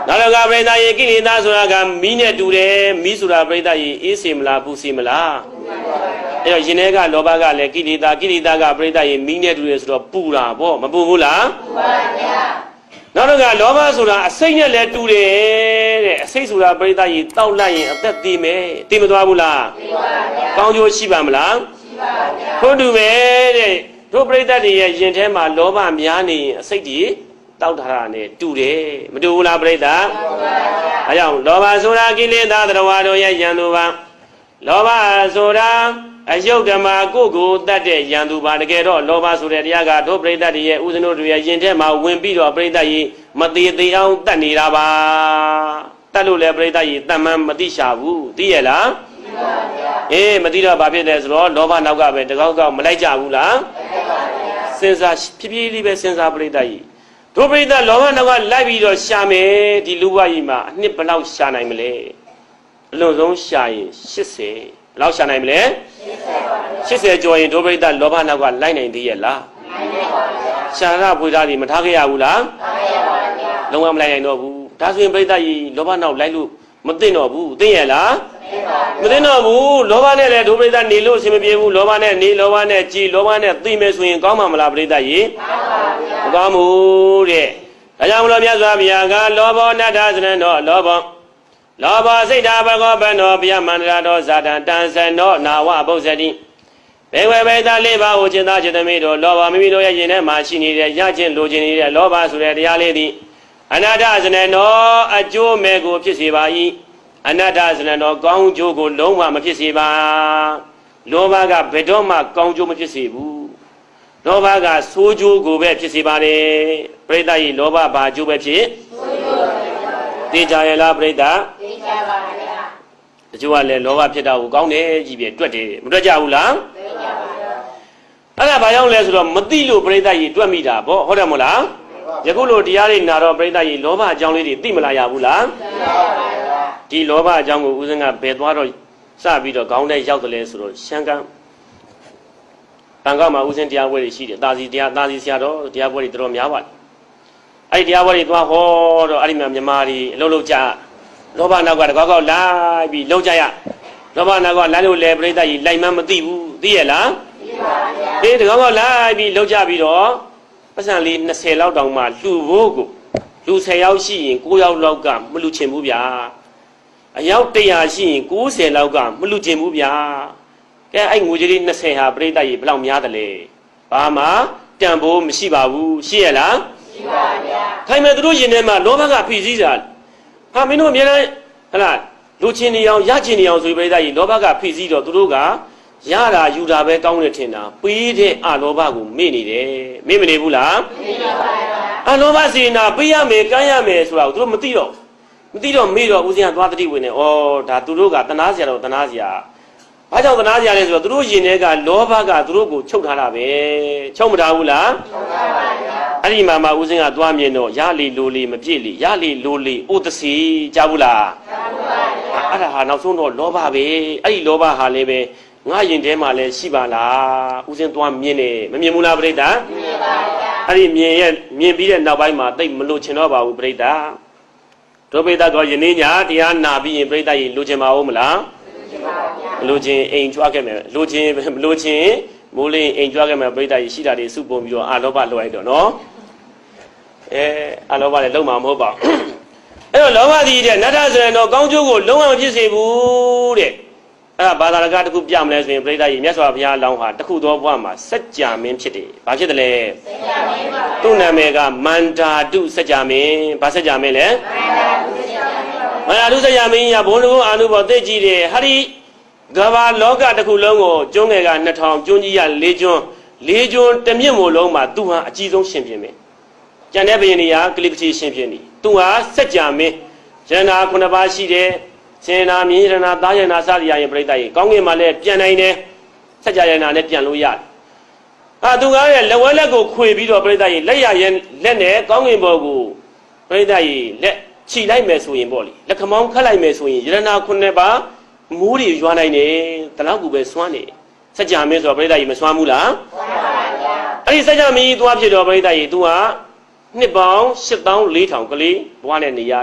နောက်တော့ကပရိသတ်ရေကိလေသာဆိုတာကမီးနဲ့တူတယ်မီးဆိုတာပရိသတ်ရေအေးစေမလားပူစေမလားအဲ့တော့ရင်ထဲကလောဘကလည်းကိလေသာကိလေသာကပရိသတ်ရေမီးနဲ့တူတယ်ဆိုတော့ပူတာပေါ့မပူဘူးလားပူပါဗျာနောက်တော့ကလောဘဆိုတာအစိတ်နဲ့လည်းတူတယ်တဲ့အစိတ်ဆိုတာပရိသတ်ရေတောက်လိုက်ရင်အသက်သေးမယ်သိမသွားဘူးလားသိပါဗျာကောင်းကျိုးရှိပါမလားရှိပါဗျာထို့တူပဲတဲ့တို့ပရိသတ်တွေရဲ့ရင်ထဲမှာလောဘများနေရင်အစိတ်တွေတောက်ထားတာနဲ့တူတယ်မတူဘူးလားပရိသတ်တူပါဗျာအဲကြောင့်လောဘဆိုတာကိလေသာသတ္တဝါတို့ရဲ့ယံသူပါလောဘဆိုတာအယုတ်ဓမ္မကိုယ်ကိုတတ်တဲ့ယံသူပါတကယ်တော့လောဘဆိုတဲ့တရားကတို့ပရိသတ်တွေရဲ့ဥစဉ်တို့တွေရဲ့ယင်ထဲမှာဝင်ပြီးတော့ပရိသတ်ကြီးမသေးသေးအောင်တတ်နေတာပါတတ်လို့လည်းပရိသတ်ကြီးတတ်မှန်းမသိရှာဘူးသိရလားသိပါဗျာအေးမသိတော့ဘာဖြစ်လဲဆိုတော့လောဘနောက်ကပဲတကောက်ကောက်မလိုက်ကြဘူးလားလိုက်ပါဗျာစဉ်းစားဖြည်းဖြည်းလေးပဲစဉ်းစားပရိသတ်ကြီးတို့ပရိသတ်လောဘနောက်ကလိုက်ပြီးတော့ရှာမယ်ဒီလူဘဝကြီးမှာအနှစ်ဘယ်လောက်ရှာနိုင်မလဲအလွန်ဆုံးရှာရင်ရှစ်ဆယ်ဘယ်လောက်ရှာနိုင်မလဲရှစ်ဆယ်ကျော်ရင်ဒုပရိသလောဘနောက်ကလိုက်နိုင်သေးရဲ့လားနိုင်ပါပါဗျာရှာရဖွေသားတွေမထားခဲ့ရဘူးလားထားခဲ့ရပါဗျာလုံးဝမလိုက်နိုင်တော့ဘူးဒါဆိုရင်ပရိသကြီးလောဘနောက်လိုက်လို့မသိတော့ဘူးသိရဲ့လားမသိတော့ဘူးလောဘနဲ့လည်းဒုပရိသနေလို့အဆင်မပြေဘူးလောဘနဲ့နေလောဘနဲ့ကြည်လောဘနဲ့သိမယ်ဆိုရင်ကောင်းမှာမလားပရိသကြီးမှန်ပါဗျာမကောင်းဘူးတဲ့ဒါကြောင့်မလို့မြတ်စွာဘုရားကလောဘောနတ္ထသနတော်လောဘောလောဘစိတ်ဓာဘကောဘနောဗျမန္တရာတော်ဇာတံတန်ဆနောနာဝဘုဇ္ဇတိဘေဝေဘေသာလေးပါးကိုจิตသားจิตသမီးတို့လောဘမိမိတို့ရဲ့ရင်ထဲမှာရှိနေတဲ့ရခြင်းလိုချင်နေတဲ့လောဘဆိုတဲ့တရားလေးသည်အနတ္တဇနနောအကျိုးမဲ့ကိုဖြစ်စေပါ၏အနတ္တဇနနောကောင်းကျိုးကိုလုံးဝမဖြစ်စေပါလောဘကဘယ်တော့မှကောင်းကျိုးမဖြစ်စေဘူးလောဘကဆိုးကျိုးကိုပဲဖြစ်စေပါတယ်ပရိသတ်၏လောဘဘာကျိုးပဲဖြစ်ဆိုးကျိုးသိကြရလားပရိသတ်သိကြပါဗျာတချို့ကလည်းလောဘဖြစ်တာကိုကောင်းတယ်ကြီးပြတွက်တယ်မတွက်ကြဘူးလားသိကြပါဗျာအဲ့ဒါဘာကြောင့်လဲဆိုတော့မသိလို့ပရိသတ်ကြီးတွက်မိတာပေါ့ဟုတ်တယ်မို့လားယခုလိုတရားတွေနာတော့ပရိသတ်ကြီးလောဘအကြောင်းလေးတွေသိမလာရဘူးလားသိပါပါဗျာဒီလောဘအကြောင်းကိုဦးဇင်းကဘယ်သွားတော့စပြီးတော့ခေါင်းထဲရောက်တယ်လဲဆိုတော့ရှမ်းကန်းတန်ကောက်မှာဦးဇင်းတရားပွဲတွေရှိတယ်တာစီတရားတာစီဆရာတော်တရားပွဲတွေတော်တော်များပါတယ်အဲ့ဒီတရားပွဲတွေသွားဟောတော့အဲ့ဒီမှာမြန်မာတွေအလုံးလုံးကြလောဘနောက်ကတကောက်ကောက်လိုက်ပြီးလုံးကြရလောဘနောက်ကလမ်းလို့လေပြိဿကြီးလိုက်မှမသိဘူးသိရလားသိပါဗျာဒီတကောက်ကောက်လိုက်ပြီးလုံးကြပြီးတော့ပတ်စံလေး၂၀လောက်တောင်မှလှူဖို့ကိုလူ၁၀ယောက်ရှိရင်၉ယောက်လောက်ကမလှူချင်ဘူးဗျာအယောက်၁၀၀ရှိရင်၉၀လောက်ကမလှူချင်ဘူးဗျာကဲအဲ့ငွေကြေးလေး၂၀ဟာပြိဿကြီးဘယ်လောက်များတယ်လဲဘာမှတန်ဖိုးမရှိပါဘူးရှိရလားရှိပါဗျာခိုင်မဲ့သူတို့ရင်ထဲမှာလောဘကဖိစီးတာဟာမင်းတို့အများကြီးဟလာလူချင်းနေအောင်ရချင်းနေအောင်ဆိုပြီးပြိဿကြီးလောဘကဖိစီးတော့သူတို့ကရတာယူတာပဲကောင်းတယ်ထင်တာပေးတဲ့အလောဘကိုမေ့နေတယ်မေ့မနေဘူးလားမေ့ပါပါအလောဘစေနာပေးရမယ်ကမ်းရမယ်ဆိုတာကိုသူတို့မသိတော့မသိတော့မေ့တော့ဦးဇင်းကသွားတတိဝင်နေဩဒါသူတို့ကတနာစရာတော့တနာစရာဘာကြောင့်တနာစရာလဲဆိုတော့သူတို့ယင်ထဲကလောဘကသူတို့ကိုချုပ်ထားတာပဲချုပ်မထားဘူးလားချုပ်ပါပါဗျာအဲ့ဒီမှာမှဦးစင်းကသွားမြင်တော့ရလီလိုလီမပြည့်လီရလီလိုလီအိုတစီကြားဘူးလားကြားပါပါဗျာအဲ့ဒါဟာနောက်ဆုံးတော့လောဘပဲအဲ့ဒီလောဘဟာလည်းပဲငါယင်ထဲမှာလည်းရှိပါလားဦးစင်းသွားမြင်နေမမြင်ဘူးလားပြိတ္တာမြင်ပါဗျာအဲ့ဒီမြင်ရဲ့မြင်ပြီးတဲ့နောက်ပိုင်းမှာတိတ်မလို့ချင်တော့ပါဘူးပြိတ္တာတို့ပြိတ္တာတော့ယနေ့ညတရားနာပြီးရင်ပြိတ္တာကြီးလိုချင်ပါဦးမလားလိုချင်အိမ်ကြွားခဲ့မယ်လိုချင်လိုချင်မိုးလေးအိမ်ကြွားခဲ့မယ်ပြိတ္တာကြီးရှိတာတွေစုပုံပြီးတော့အာလောဘလွှဲတော့နော်အဲအာလောဘလည်းလုံးမှာမဟုတ်ပါအဲ့တော့လောဘကြီးတဲ့နတ္ထဆိုရင်တော့ကောင်းကျိုးကိုလုံးဝမဖြစ်စေဘူးတဲ့အဲ့ဒါဘာသာရကတခုပြမလဲဆိုရင်ပြိတ္တာကြီးမြတ်စွာဘုရားအလောင်းဟာတခုသောဘဝမှာစัจ जा မင်းဖြစ်တယ်ဘာဖြစ်တယ်လဲစัจ जा မင်းပါသူ့နာမည်ကမန္တာတုစัจ जा မင်းဘာစัจ जा မင်းလဲမန္တာတုစัจ जा မင်းရဘုန်းတော်အာနုဘောသိကြည့်တယ်ဟာဒီကဘာလောကတစ်ခုလုံးကိုကျွန်းငယ်ကနှစ်ထောင်ကျွန်းကြီးရလေးကျွန်းလေးကျွန်းတမြင့်မို့လုံးမှာသူဟာအကြီးဆုံးရှင်ဖြစ်မယ်ကျန်တဲ့ဘယင်းတွေကကလိပတိရှင်ဖြစ်နေသူဟာစัจ जा မင်းယန္နာခုနှစ်ပါးရှိတယ်စေနာမြေရနာသားရနာစသည်အရင်ပြိတ္တကြီးကောင်းကင်မှာလည်းပြန်နိုင်တယ်စัจ जा ရနာလည်းပြန်လို့ရတယ်အာသူကားရဲ့လက်ဝဲလက်ကိုခွေပြီးတော့ပြိတ္တကြီးလက်ရရဲ့လက်နဲ့ကောင်းကင်ဘော်ကိုပြိတ္တကြီးလက်ခြိလိုက်မယ်ဆိုရင်ပေါ့လေလက်ခမောင်းခတ်လိုက်မယ်ဆိုရင်ယရနာခုနှစ်ပါးမိုးတွေရွာနိုင်တယ်တလောက်ကူပဲစွမ်းနေစัจ जा မင်းဆိုတော့ပြိတ္တကြီးမစွမ်းဘူးလားစွမ်းပါဗျာအဲ့ဒီစัจ जा မင်းသွားဖြစ်တော့ပြိတ္တကြီး तू ဟာနှစ်ပေါင်းရှစ်သောင်းလေးထောင်ကလေးဘဝနဲ့နေရတယ်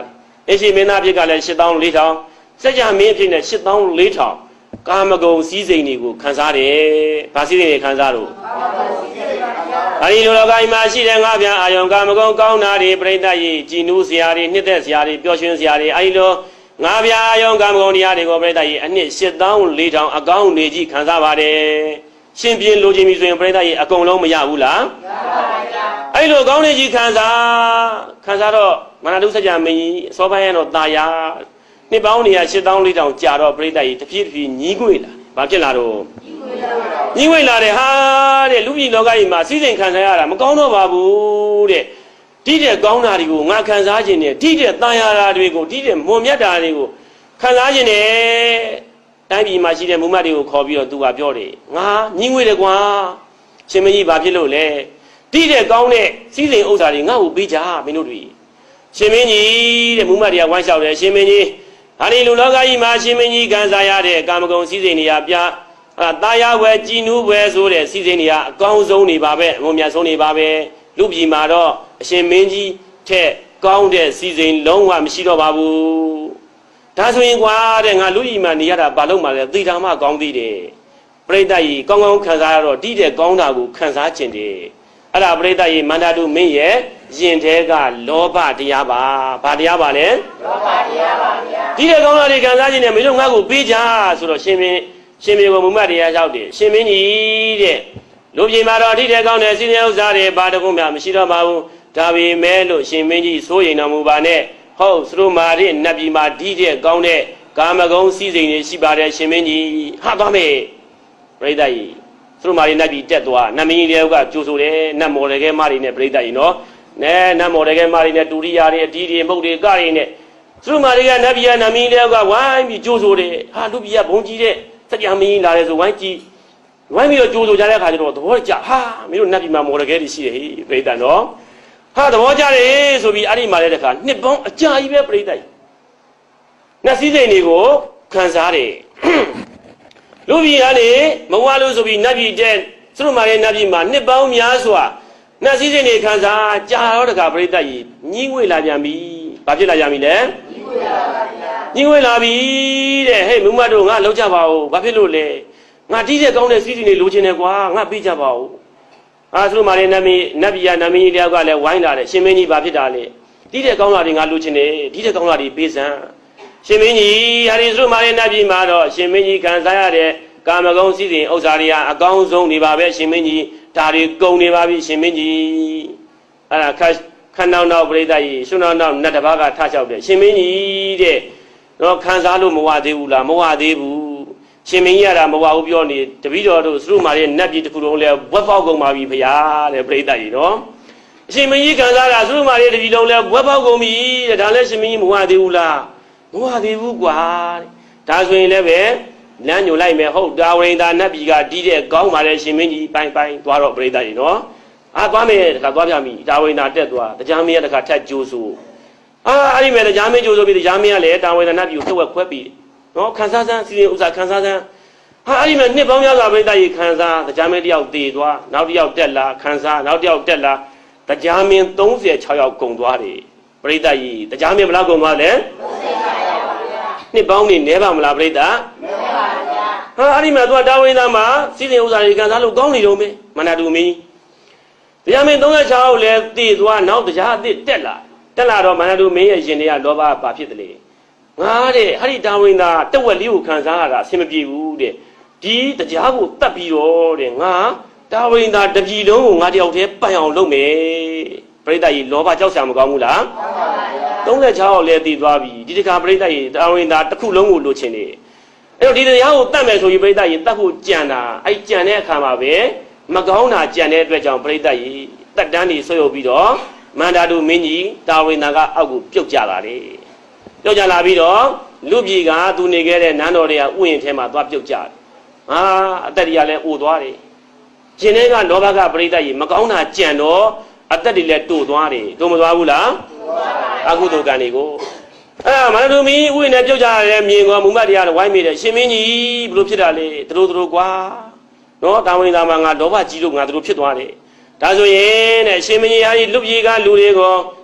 အရှင်မင်းသားဖြစ်ကလည်းရှစ်သောင်းလေးထောင်စัจ जा မင်းဖြစ်နဲ့ရှစ်သောင်းလေးထောင်ကာမဂုဏ်စည်းစိမ်တွေကိုခံစားတယ်။ဘာစည်းစိမ်တွေခံစားလို့အဲဒီလိုလောကကြီးမှာရှိတဲ့ငါးပြန်အာယုံကာမဂုဏ်ကောင်းတာတွေပြိဋ္ဌာကြီးကြည်နူးစရာတွေနှစ်သက်စရာတွေပျော်ရွှင်စရာတွေအဲဒီလိုငါးပြန်အာယုံကာမဂုဏ်တရားတွေကိုပြိဋ္ဌာကြီးအနှစ်ရှစ်သောင်းလေးထောင်အကောင်းနေကြီးခံစားပါတယ်။ရှင်ပြင်းလိုချင်ပြီဆိုရင်ပြိဋ္ဌာကြီးအကုန်လုံးမရဘူးလားမရပါဘူးဗျာအဲဒီလိုကောင်းနေကြီးခံစားခံစားတော့မဟာတုစัจ जा မင်းကြီးစောပိုင်းရတော့ตายာနှစ်ပေါင်းနေရရှစ်သောင်းလေးထောင်ကြာတော့ပြိဋ္ဌာကြီးတဖြည်းဖြည်းညီးကွေ့လာဘာဖြစ်လာတော့ညီးကွေ့လာတယ်ဟာတဲ့လူပြည်လောကကြီးမှာစီးစိမ်ခံစားရတာမကောင်းတော့ပါဘူးတဲ့တိတဲ့ကောင်းတာတွေကိုငါခံစားခြင်းနဲ့တိတဲ့ตายာတာတွေကိုတိတဲ့မွန်မြတ်တာတွေကိုခံစားခြင်းနဲ့တိုင်းပြည်မှာရှိတဲ့မုံမတ်တွေကိုခေါ်ပြီးတော့သူကပြောတယ်ငါညီးကွေ့တယ်ကွာရှင်မကြီးဘာဖြစ်လို့လဲတိတဲ့ကောင်းတဲ့စီးစိမ်ဥစ္စာတွေငါ့ကိုပေးကြမင်းတို့တွေရှင်မင်းကြီးတဲ့မုံမတ်တွေကဝမ်းလျှောက်တယ်ရှင်မင်းကြီးဟာဒီလူလောကကြီးမှာရှင်မင်းကြီးခံစားရတဲ့ကာမဂုဏ်စည်းစိမ်တွေပြအာတာယာဝဲကြည်နူးဝဲဆိုတဲ့စည်းစိမ်တွေကအကောင်းဆုံးနေပါပဲအမုံမြတ်ဆုံးနေပါပဲလူပြည်မှာတော့အရှင်မင်းကြီးထက်ကောင်းတဲ့စည်းစိမ်လုံးဝမရှိတော့ပါဘူးဒါဆိုရင်ကွာတဲ့ငါလူပြည်မှာနေရတာဘာလို့မှလဲသေတာမှကောင်းသေးတယ်ပြိဋ္ဌာကြီးကောင်းကောင်းခံစားရတော့တိတဲ့ကောင်းတာကိုခံစားခြင်းတယ်အဲ့ဒါပြိဋ္ဌာကြီးမန္တတုမင်းရဲ့ရင်ထဲကလောဘတရားပါဘာတရားပါလဲလောဘတရားပါဗျာဒီတဲ့ကောင်းတာတွေခံစားခြင်းနဲ့မင်းတို့ငါ့ကိုပေးကြဆိုတော့ရှင်မင်းရှင်မင်းကမုံမတ်တရားရောက်တယ်ရှင်မင်းကြီးတဲ့လူပြည်မှာတော့ဒီတဲ့ကောင်းတဲ့စီးတဲ့ဥစ္စာတွေဘာတကုမှမရှိတော့ပါဘူးဒါပေမဲ့လို့ရှင်မင်းကြီးစိုးရိမ်တော်မူပါနဲ့ဟုတ်သတို့မာတဲ့နတ်ပြည်မှာဒီတဲ့ကောင်းတဲ့ကာမဂုဏ်စည်းစိမ်တွေရှိပါတယ်ရှင်မင်းကြီးဟာသွားမယ်ပြိဋ္ဌာကြီးသတို့မာတဲ့နတ်ပြည်တက်သွားနတ်မင်းကြီးတွေကကြိုးဆိုတယ်နတ်မော်တယ်ကဲမတွေနဲ့ပြိဋ္ဌာကြီးနော်နဲနတ်မော်တယ်ကဲမတွေနဲ့တူရိယာတွေအတီးတွေမုတ်တွေကတွေနဲ့သတို့မာတွေကနတ်ပြည်ကနတ်မင်းကြီးတွေကဝိုင်းပြီးကြိုးဆိုတယ်ဟာလူပြည်ကဘုံကြီးတဲ့စัจ जा မင်းကြီးလာတယ်ဆိုဝိုင်းကြည့်ဝိုင်းပြီးတော့ကြိုးဆိုကြတဲ့အခါကျတော့သဘောကျဟာမင်းတို့နတ်ပြည်မှာမော်တယ်ကဲတွေရှိတယ်ဟေးပြိဋ္ဌာနော်ဟာသဘောကျတယ်ဆိုပြီးအဲ့ဒီမှာလည်းတခါနှစ်ပေါင်းအကြာကြီးပဲပြိဋ္ဌာကြီးနတ်စည်းစိမ်တွေကိုခံစားတယ်လူပြည်ကနေမဝါလို့ဆိုပြီးနတ်ပြည်တဲ့သူတို့မှာလည်းနတ်ပြည်မှာနှစ်ပေါင်းများစွာနတ်စည်းစိမ်တွေခံစားကြာတော့တခါပြိဋ္ဌာကြီးညှိငွေလာပြန်ပြီဘာဖြစ်လာပြန်ပြီလဲညှိငွေလာပြီတဲ့ဟဲ့မုံမတ်တို့ငါလောက်ကြပါဦးဘာဖြစ်လို့လဲငါတီးတဲ့ကောင်းတဲ့စည်းစိမ်တွေလိုချင်တယ်ကွာငါပေးကြပါဦးအာသူတို့မှာလည်းနတ်မင်းနတ်ပြည်ကနတ်မင်းကြီးတယောက်ကလည်းဝိုင်းလာတယ်ရှင်မင်းကြီးဘာဖြစ်တာလဲတီးတဲ့ကောင်းတာတွေငါလိုချင်တယ်တီးတဲ့ကောင်းတာတွေပေးစမ်းရှင်မင်းကြီးဟာဒီသူတို့မှာလည်းနတ်ပြည်မှာတော့ရှင်မင်းကြီးခံစားရတဲ့ကာမဂုဏ်စည်းစိမ်ဥစ္စာတွေကအကောင်းဆုံးနေပါပဲရှင်မင်းကြီးဒါတွေကုန်နေပါပြီရှင်မင်းကြီးအဲ့ဒါခက်ခဏနောက်နောက်ပြိဋ္ဌာကြီးရှင်နောက်နောက်နတ်တစ်ပါးကထလျှောက်တယ်ရှင်မင်းကြီးတဲ့တော့ခံစားလို့မဝသေးဘူးလားမဝသေးဘူးရှင်မင်းကြီးကမဝဘူးပြောနေတပည့်တော်တို့သူတို့မှာလည်းနတ်ပြည်တစ်ခုလုံးလဲဝက်ပေါက်ကုန်ပါပြီဖရာတဲ့ပြိဋ္ဌာကြီးနော်အရှင်မင်းကြီးခံစားတာသူတို့မှာလည်းတပည့်လုံးလဲဝက်ပေါက်ကုန်ပြီတဲ့ဒါလည်းရှင်မင်းကြီးမဝသေးဘူးလားမဝသေးဘူးကွာတဲ့ဒါဆိုရင်လည်းပဲလမ်းညွှန်လိုက်မယ်ဟုတ်တာဝရိန္ဒာနတ်ပြည်ကတီးတဲ့ကောင်းပါလေရှင်မင်းကြီးပိုင်းပိုင်းသွားတော့ပြိဋ္ဌာကြီးနော်အာသွားမယ်တခါသွားပြပြီတာဝရိန္ဒာတက်သွားတရားမင်းကတခါထက်ကြိုးဆိုအာအဲ့ဒီမဲ့တရားမင်းကြိုးဆိုပြီးတရားမင်းကလည်းတာဝရိန္ဒာနတ်ပြည်ကိုထုတ်ဝက်ခွဲပြီးနော်ခန်းစားစမ်းစီရင်ဥစ္စာခန်းစားစမ်းဟာအဲ့ဒီမဲ့နှစ်ပေါင်းများစွာပြိဋ္ဌာကြီးခန်းစားတရားမင်းတယောက်တည်သွားနောက်တစ်ယောက်တက်လာခန်းစားနောက်တစ်ယောက်တက်လာတရားမင်းသုံးဆယ်ခြောက်ယောက်ကုန်သွားတယ်ပြိဋ္ဌာကြီးတရားမင်းဘယ်လောက်ကုန်သွားလဲနှစ်ပေါင်းနေနဲပါမလားပြိဋ္ဌာနဲပါဗျာဟာအဲ့ဒီမှာသူကတာဝိန္ဒာမှာစီစဉ်ဥစ္စာတွေကန်စားလို့ကောင်းနေတော့မေမန္တတူမင်းတရားမင်းသုံးဆယ်ခြောက်ယောက်လည်းတည်သွားနောက်တရားအသစ်တက်လာတက်လာတော့မန္တတူမင်းရဲ့ရင်တွေကလောဘပါဖြစ်တယ်လေငါတဲ့ဟာဒီတာဝိန္ဒာတက်ဝက်လေးကိုခံစားရတာအဆင်မပြေဘူးတဲ့ဒီတရားကိုတတ်ပြီးတော့တဲ့ငါတာဝိန္ဒာတပြည်လုံးကိုငါတယောက်တည်းပိုင်အောင်လုပ်မယ်ပြိဋ္ဌာကြီးလောဘကြောက်စရာမကောင်းဘူးလားမှန်ပါဗျာသုံးဆယ်ခြောက်ယောက်လည်းတည်သွားပြီဒီတခါပြိဋ္ဌာကြီးတာဝိန္ဒာတစ်ခုလုံးကိုလိုချင်တယ်အဲ့တော့ဒီတရားကိုတတ်မယ်ဆိုရင်ပြိဋ္ဌာကြီးတတ်ဖို့ကြံတာအဲ့ကြံတဲ့အခါမှာပဲမကောင်းတာကြံတဲ့အတွက်ကြောင့်ပြိဋ္ဌာကြီးတတ်တန်းနေဆွေးရုပ်ပြီးတော့မန္တာတုမင်းကြီးတာဝိန္ဒာကအောက်ကိုပြုတ်ကျလာတယ်ပြုတ်ကျလာပြီးတော့လူပြည်ကသူနေခဲ့တဲ့နန်းတော်တွေကဥယျာဉ်ထဲမှာသွားပြုတ်ကျတယ်ဟာအသက်တွေကလည်းအိုသွားတယ်ရှင်တွေကလောဘကပြိဋ္ဌာကြီးမကောင်းတာကြံတော့အသက်တွေလည်းတိုးသွားတယ်တိုးမသွားဘူးလားအကုသိုလ်ကံတွေကိုအဲ့မန္တတူမင်းဥယျာဉ်နဲ့ပြုတ်ကြရတဲ့မြင်ကောမုံမတ်တရားဝိုင်းမိတယ်ရှင်မင်းကြီးဘလို့ဖြစ်တာလဲသူတို့သူတို့ကွာနော်တာဝိန္ဒာမှာငါလောဘကြီးလို့ငါသူတို့ဖြစ်သွားတယ်ဒါဆိုရင်တဲ့ရှင်မင်းကြီးဟာဒီလူပြည်ကလူတွေကို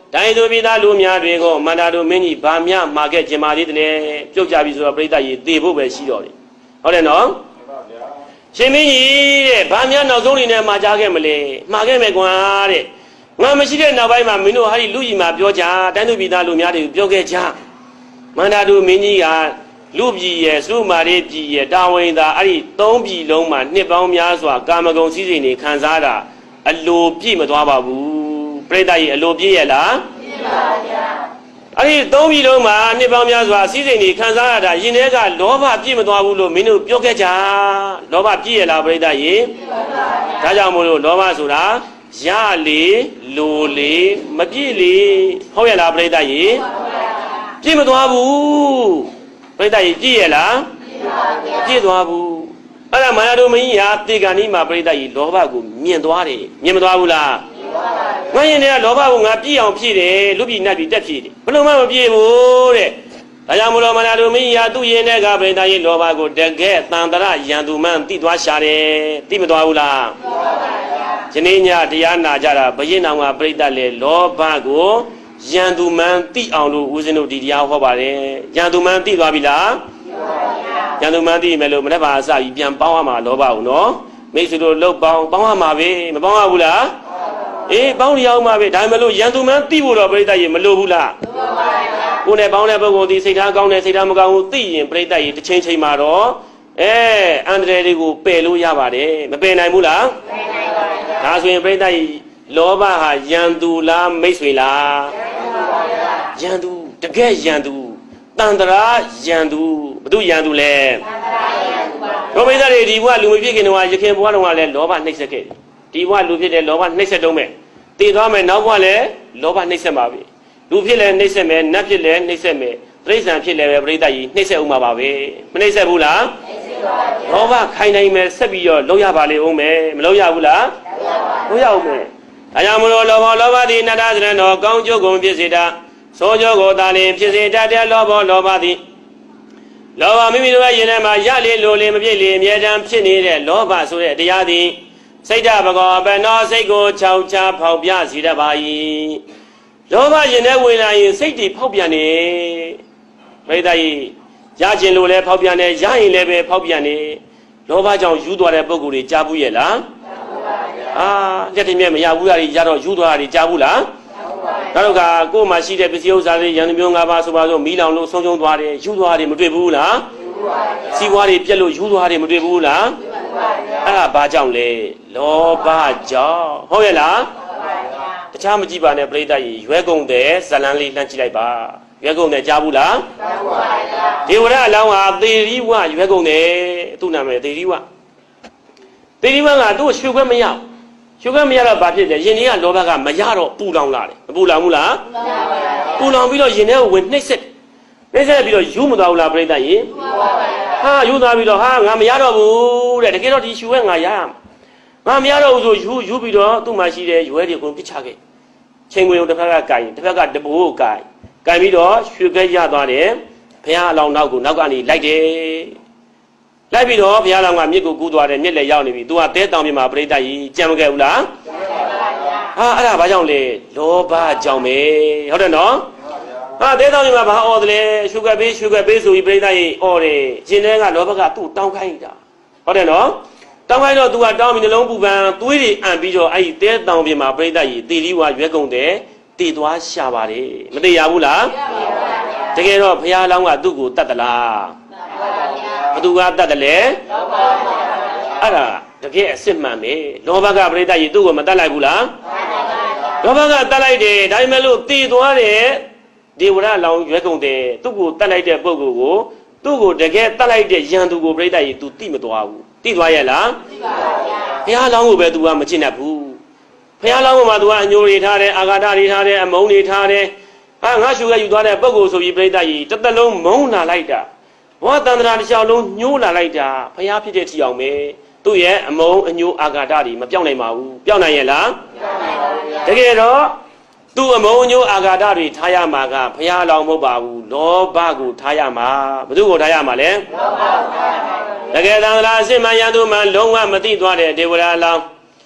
တိုင်းသူပြည်သားလူများတွေကိုမန္တာတို့မင်းကြီးဗာမြမှာခဲ့ခြင်းပါသေးတယ်ပြုတ်ကြပြီဆိုတော့ပြိဿကြီးသေဖို့ပဲရှိတော့တယ်ဟုတ်တယ်နော်ရှင်မင်းကြီးတဲ့ဗာမြနောက်ဆုံးနေနဲ့မှာကြားခဲ့မလဲမှာခဲ့မယ်ကွာတဲ့ငါမရှိတဲ့နောက်ပိုင်းမှာမင်းတို့ဟာဒီလူကြီးမှာပြောကြတိုင်းသူပြည်သားလူများတွေကိုပြောခဲ့ကြမန္တာတို့မင်းကြီးကလူပြည်ရဲ့စုမာရီပြည်ရဲ့တာဝန်သာအဲ့ဒီသုံးပြည်လုံးမှာနှစ်ပေါင်းများစွာကာမဂုဏ်စည်းစိမ်တွေခံစားတာအလိုပြည့်မသွားပါဘူးပြိဿကြီးအလိုပြည့်ရဲ့လားပြည့်ပါဗျာအဲ့ဒီသုံးပြည်လုံးမှာနှစ်ပေါင်းများစွာစည်းစိမ်တွေခံစားရတာရင်ထဲကလောဘပြည့်မသွားဘူးလို့မင်းတို့ပြောခဲ့ကြလောဘပြည့်ရဲ့လားပြိဿကြီးပြည့်ပါဗျာဒါကြောင့်မို့လို့လောဘဆိုတာရလေလိုလေမပြည့်လေဟုတ်ရဲ့လားပြိဿကြီးပြည့်မသွားဘူးပြိဿကြီးပြည့်ရဲ့လားပြည့်သွားဘူးအဲ့ဒါမာယာတို့မင်းကြီးဟာတေဂန်ဒီမှာပြိဿကြီးလောဘကိုမြင်သွားတယ်မြင်မသွားဘူးလားမြင်သွားပါဘူးငါရင်ထဲကလောဘကိုငါပြည့်အောင်ဖြည့်တယ်လူပြည်နတ်ပြည်တက်ဖြည့်တယ်ဘယ်လိုမှမပြည့်ဘူးတဲ့ဒါကြောင့်မလို့မာယာတို့မင်းကြီးဟာသူ့ရင်ထဲကပြိဿကြီးလောဘကိုတကယ်တန်တရယံသူမှန်သိသွားရှာတယ်သိမသွားဘူးလားသိသွားပါဘူးဒီနေ့ညတရားနာကြတာဘုရင်တော်ကပြိဿလေလောဘကိုယံသူမှန်သိအောင်လို့ဦးဇင်းတို့ဒီတရားဟောပါတယ်ယံသူမှန်သိသွားပြီလားယံသူမှန်သိမယ်လို့မနေ့ပါအစပြီးပြန်ပေါင်းရမှာလောဘကိုနော်မိတ်ဆွေတို့လှုပ်ပေါင်းပေါင်းရမှာပဲမပေါင်းရဘူးလားအေးပေါင်းရအောင်ပါပဲဒါမှမဟုတ်ယံသူမှန်သိဖို့တော့ပြိဿရေမလိုဘူးလားလိုပါပါကိုယ်နဲ့ပေါင်းတဲ့ပုဂ္ဂိုလ်ဒီစိတ်ထားကောင်းတဲ့စိတ်ထားမကောင်းဘူးသိရင်ပြိဿရေတစ်ချိန်ချိန်မှာတော့အဲအန္တရာယ်တွေကိုပယ်လို့ရပါတယ်မပယ်နိုင်ဘူးလားပယ်နိုင်ပါဘူးဒါဆိုရင်ပြိဿရေလောဘဟာယံသူလားမိတ်ဆွေလားယံသူတကယ်ယံသူတန်တရာယံသူဘသူယံသူလဲတန်တရာယံသူပါတို့မိသားတွေဒီဘဝလူမဖြစ်ခင်တော့ရခင်ဘဝတော့ကလည်းလောဘနှိပ်စက်ခဲ့တယ်ဒီဘဝလူဖြစ်တဲ့လောဘနှိပ်စက်တော့မယ်တည်သွားမယ်နောက်ဘဝလည်းလောဘနှိပ်စက်ပါပြီလူဖြစ်လည်းနှိပ်စက်မယ်နတ်ဖြစ်လည်းနှိပ်စက်မယ်တိရစ္ဆာန်ဖြစ်လည်းပဲပြိဿကြီးနှိပ်စက်အောင်ပါပါပဲမနှိပ်စက်ဘူးလားနှိပ်စက်ပါဘူးလောဘခိုင်နိုင်မယ်ဆက်ပြီးတော့လောက်ရပါလေဦးမယ်မလောက်ရဘူးလားလောက်ရပါဘူးလောက်ရအောင်မယ်ဒါကြောင့်မလို့လောဘလောဘသည်နတ္တစရဏတော်ကောင်းကျိုးကုန်ဖြစ်စေတာသောကြောကိုသာလင်ဖြစ်စေတတ်တဲ့လောဘလောဘသည်လောဘမိမိတို့ရဲ့ရင်ထဲမှာရလေလိုလေမပြည့်လေအမြဲတမ်းဖြစ်နေတဲ့လောဘဆိုတဲ့တရားသည်စိတ်ဓာတ်ပကောပနောစိတ်ကိုခြောက်ခြားဖောက်ပြစေတတ်ပါ၏လောဘရင်ထဲဝင်လာရင်စိတ်တွေဖောက်ပြန်နေပြိဿကြီးရခြင်းလို့လည်းဖောက်ပြန်နေရရင်လည်းပဲဖောက်ပြန်နေလောဘကြောင့်ယူသွားတဲ့ပုံကိုယ်တွေကြားဘူးရဲ့လားအာလက်ထင်မြဲမရဘူးရည်ရတော့ယူသွားတာတွေကြားဘူးလားနောက်တော့ကကိုယ်မှာရှိတဲ့ပစ္စည်းဥစ္စာတွေရန်သူမျိုး၅ပါးဆိုပါစို့မီးလောင်လို့ဆုံးရှုံးသွားတယ်ယူသွားတယ်မတွေ့ဘူးလားစီးပွားတွေပြက်လို့ယူသွားတယ်မတွေ့ဘူးလားအဲ့ဒါဘာကြောင့်လဲလောဘကြောင့်ဟုတ်ရဲ့လားတခြားမကြည့်ပါနဲ့ပြိဿကြီးရွဲကုန်တဲ့ဇလန်းလေးလှမ်းကြည့်လိုက်ပါရွဲကုန်တဲ့ကြားဘူးလားဒေဝရအလောင်းဟာသေရီဝရွဲကုန်တယ်သူ့နာမည်သေရီဝသေရီဝကသူ့ကိုရွှေခွဲမရရွှေခွဲမရတော့ဘာဖြစ်လဲရင်တွေကလောဘကမရတော့ပူလောင်လာတယ်မပူလောင်ဘူးလားပူလောင်ပြီးတော့ရင်ထဲကိုဝင်နှိမ့်ဆက်နှိမ့်ဆက်ပြီးတော့ယူမသွားဘူးလားပြိဿကြီးဟာယူသွားပြီးတော့ဟာငါမရတော့ဘူးတဲ့တကယ်တော့ဒီရွှေခွဲငါရရမှာငါမရတော့ဘူးဆိုယူယူပြီးတော့သူ့မှာရှိတဲ့ရွဲတွေကိုပြစ်ချခဲ့ချိန်ခွင်ကိုတစ်ဖက်ကကင်တစ်ဖက်ကတပိုးကိုကင်ကင်ပြီးတော့ရွှေခွဲရသွားတယ်ဘုရားအလောင်းနောက်ကိုနောက်ကနေလိုက်တယ်လိုက်ပြီးတော့ဘုရားလောင်းကမြစ်ကိုကူးသွားတယ်မြစ်လည်းရောက်နေပြီသူကတဲတောင်ပြမှာပြိဿကြီးကြံမခဲ့ဘူးလားဟာအဲ့ဒါဘာကြောင့်လဲလောဘကြောင့်ပဲဟုတ်တယ်နော်ဟာတဲတောင်ပြမှာဘာအော်တယ်လဲရွှေခွဲပေးရွှေခွဲပေးဆိုပြီးပြိဿကြီးအော်တယ်ရှင်ထဲကလောဘကသူ့တောင်းခိုင်းတာဟုတ်တယ်နော်တောင်းခိုင်းတော့သူကတောင်းပြီးနှလုံးပူပန်သွေးတွေအံ့ပြီးတော့အဲ့ဒီတဲတောင်ပြမှာပြိဿကြီးတေလီဝါရွဲကုန်တယ်တည်သွားရှာပါတယ်မတည်ရဘူးလားတကယ်တော့ဘုရားလောင်းကသူ့ကိုတတ်သလားဘသူကတတ်တယ်လဲအဲ့ဒါတကယ်အစစ်မှန်ပဲလောဘကပြိဿကြီးသူ့ကိုမတတ်လိုက်ဘူးလားလောဘကတတ်လိုက်တယ်ဒါပေမဲ့လို့တည်သွားတယ်ဒေဝရလောင်းရွဲကုန်တယ်သူ့ကိုတတ်လိုက်တဲ့ပုဂ္ဂိုလ်ကိုသူ့ကိုတကယ်တတ်လိုက်တဲ့ယံသူကိုပြိဿကြီး तू တိမသွားဘူးတိသွားရဲ့လားတိပါဗျာဘုရားလောင်းကိုပဲ तू ကမချစ်တတ်ဘူးဘုရားလောင်းမှာ तू ကအညိုတွေထားတယ်အာဃာတတွေထားတယ်အမုန်းတွေထားတယ်ဟာငါရှုရယူသွားတဲ့ပုဂ္ဂိုလ်ဆိုပြီးပြိဿကြီးတစ်သက်လုံးမုန်းလာလိုက်တာဘောတန္တရာတစ်ချောင်းလုံးညှိုးလာလိုက်တာဘုရားဖြစ်တဲ့ထီအောင်ပဲသူ့ရဲ့အမုန်းအညိုးအာဃာတတွေမပြောင်းနိုင်ပါဘူးပြောင်းနိုင်ရဲ့လားပြောင်းနိုင်ပါဘူးတကယ်တော့သူ့အမုန်းအညိုးအာဃာတတွေထားရမှာကဘုရားလောင်းမဟုတ်ပါဘူးလောဘကိုထားရမှာဘယ်သူကိုထားရမှာလဲလောဘကိုထားရမှာတကယ်တန္တရာအစစ်မှန်ရန်သူမှလုံးဝမသိသွားတဲ့ဒေဝရလောင်း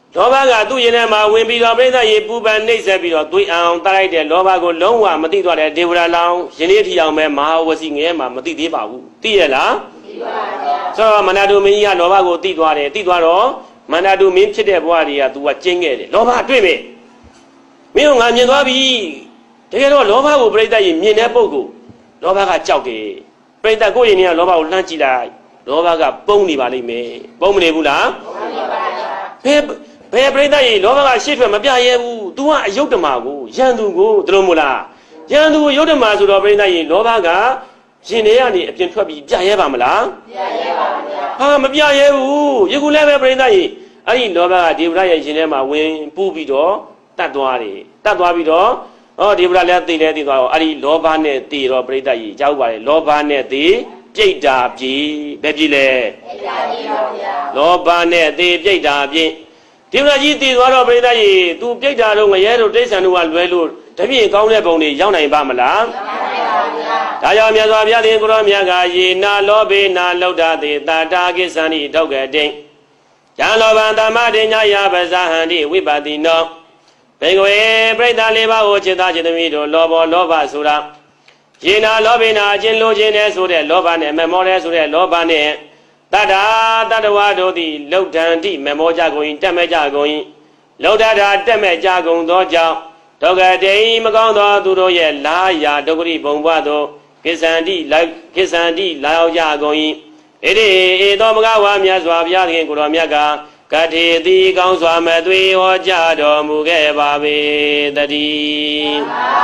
လောဘကသူ့ရင်ထဲမှာဝင်ပြီးတော့ပြိဿရေပူပန်နှိမ့်ဆက်ပြီးတော့သွေးအောင်တလိုက်တဲ့လောဘကိုလုံးဝမသိသွားတဲ့ဒေဝရလောင်ယနေ့ထီအောင်ပဲမဟာဝစီငယ်မှာမသိသေးပါဘူးသိရလားသိပါဗျာဆိုတော့မန္တတုမင်းကြီးကလောဘကိုသိသွားတယ်သိသွားတော့မန္တတုမင်းဖြစ်တဲ့ဘဝတွေက तू ကကျင်းခဲ့တယ်လောဘတွေ့မယ်မင်းကငါမြင်သွားပြီတကယ်တော့လောဘကိုပြိဿရေမြင်တဲ့ပုဂ္ဂိုလ်လောဘကကြောက်တယ်ပြိဿကိုယ့်ရင်ထဲကလောဘကိုလှမ်းကြည့်လိုက်လောဘကပုံနေပါလိမ့်မယ်ပုံမနေဘူးလားပုံနေပါဗျာဘယ်ဘယ်ပြိဿရေလောဘကရှေ့ထွက်မပြရဲဘူး तू ကအယုတ်တမကိုယန္တုကိုတလို့မို့လားယန္တုကိုယုတ်တမဆိုတော့ပြိဿရေလောဘကရှင်တွေကနေအပြင်ထွက်ပြီးပြရဲပါမလားပြရဲပါဗျာဟာမပြရဲဘူးယခုလည်းပဲပြိဿရေအဲ့ဒီလောဘကဒေဝရရဲ့ရှင်ထဲမှာဝင်ပူးပြီးတော့တတ်သွားတယ်တတ်သွားပြီးတော့ဟောဒေဝရလည်းသိတယ်သိသွားတော့အဲ့ဒီလောဘနဲ့သိတော့ပြိဿရေကြောက်ပါလေလောဘနဲ့သိပြိတ္တာပြေဘယ်ပြေလဲပြိတ္တာပြေပါဗျာလောဘနဲ့သိပြိတ္တာပြေဒီမကြီးတည်သွားတော့ပြိဿရေ तू ပြိတ္တာတော့ငရဲတို့တိဋ္ဌံတို့ကလွဲလို့တပြည့်ကောင်းတဲ့ပုံတွေရောက်နိုင်ပါမလားရောက်နိုင်ပါဗျာဒါကြောင့်မြတ်စွာဘုရားသခင်ကိုရောမြတ်ကယေနာလောဘေနာလောဒ္ဒသေတာတာကိသန္တိတောက်ကတိယံလောဘံသမ္မာတိညာယပဇာဟန္တိဝိပတိနောဘေကဝေပြိတ္တာလေးပါးကိုจิตသားจิตသမီးတို့လောဘောလောဘဆိုတာယေနာလောဘေနာအချင်းလိုခြင်းနဲ့ဆိုတဲ့လောဘနဲ့မမောတဲ့ဆိုတဲ့လောဘနဲ့တတ္တာတတ္တဝါတို့သည်လောဒန္တိမမောကြကုန်၏တက်မဲ့ကြကုန်၏လောဒတာတက်မဲ့ကြကုန်သောကြောင့်ဒုက္ခတိမကောင်းသောသူတို့ရဲ့လာယာဒုက္ခရိဘုံဘွားတို့ကိစ္ဆန္တိလိုက်ကိစ္ဆန္တိလာရောက်ကြကုန်၏ဣတိဧသောမကဝါမြတ်စွာဘုရားသခင်ကိုတော်မြတ်ကကတိတိကောင်းစွာမသွေဟောကြားတော်မူခဲ့ပါပေတည်း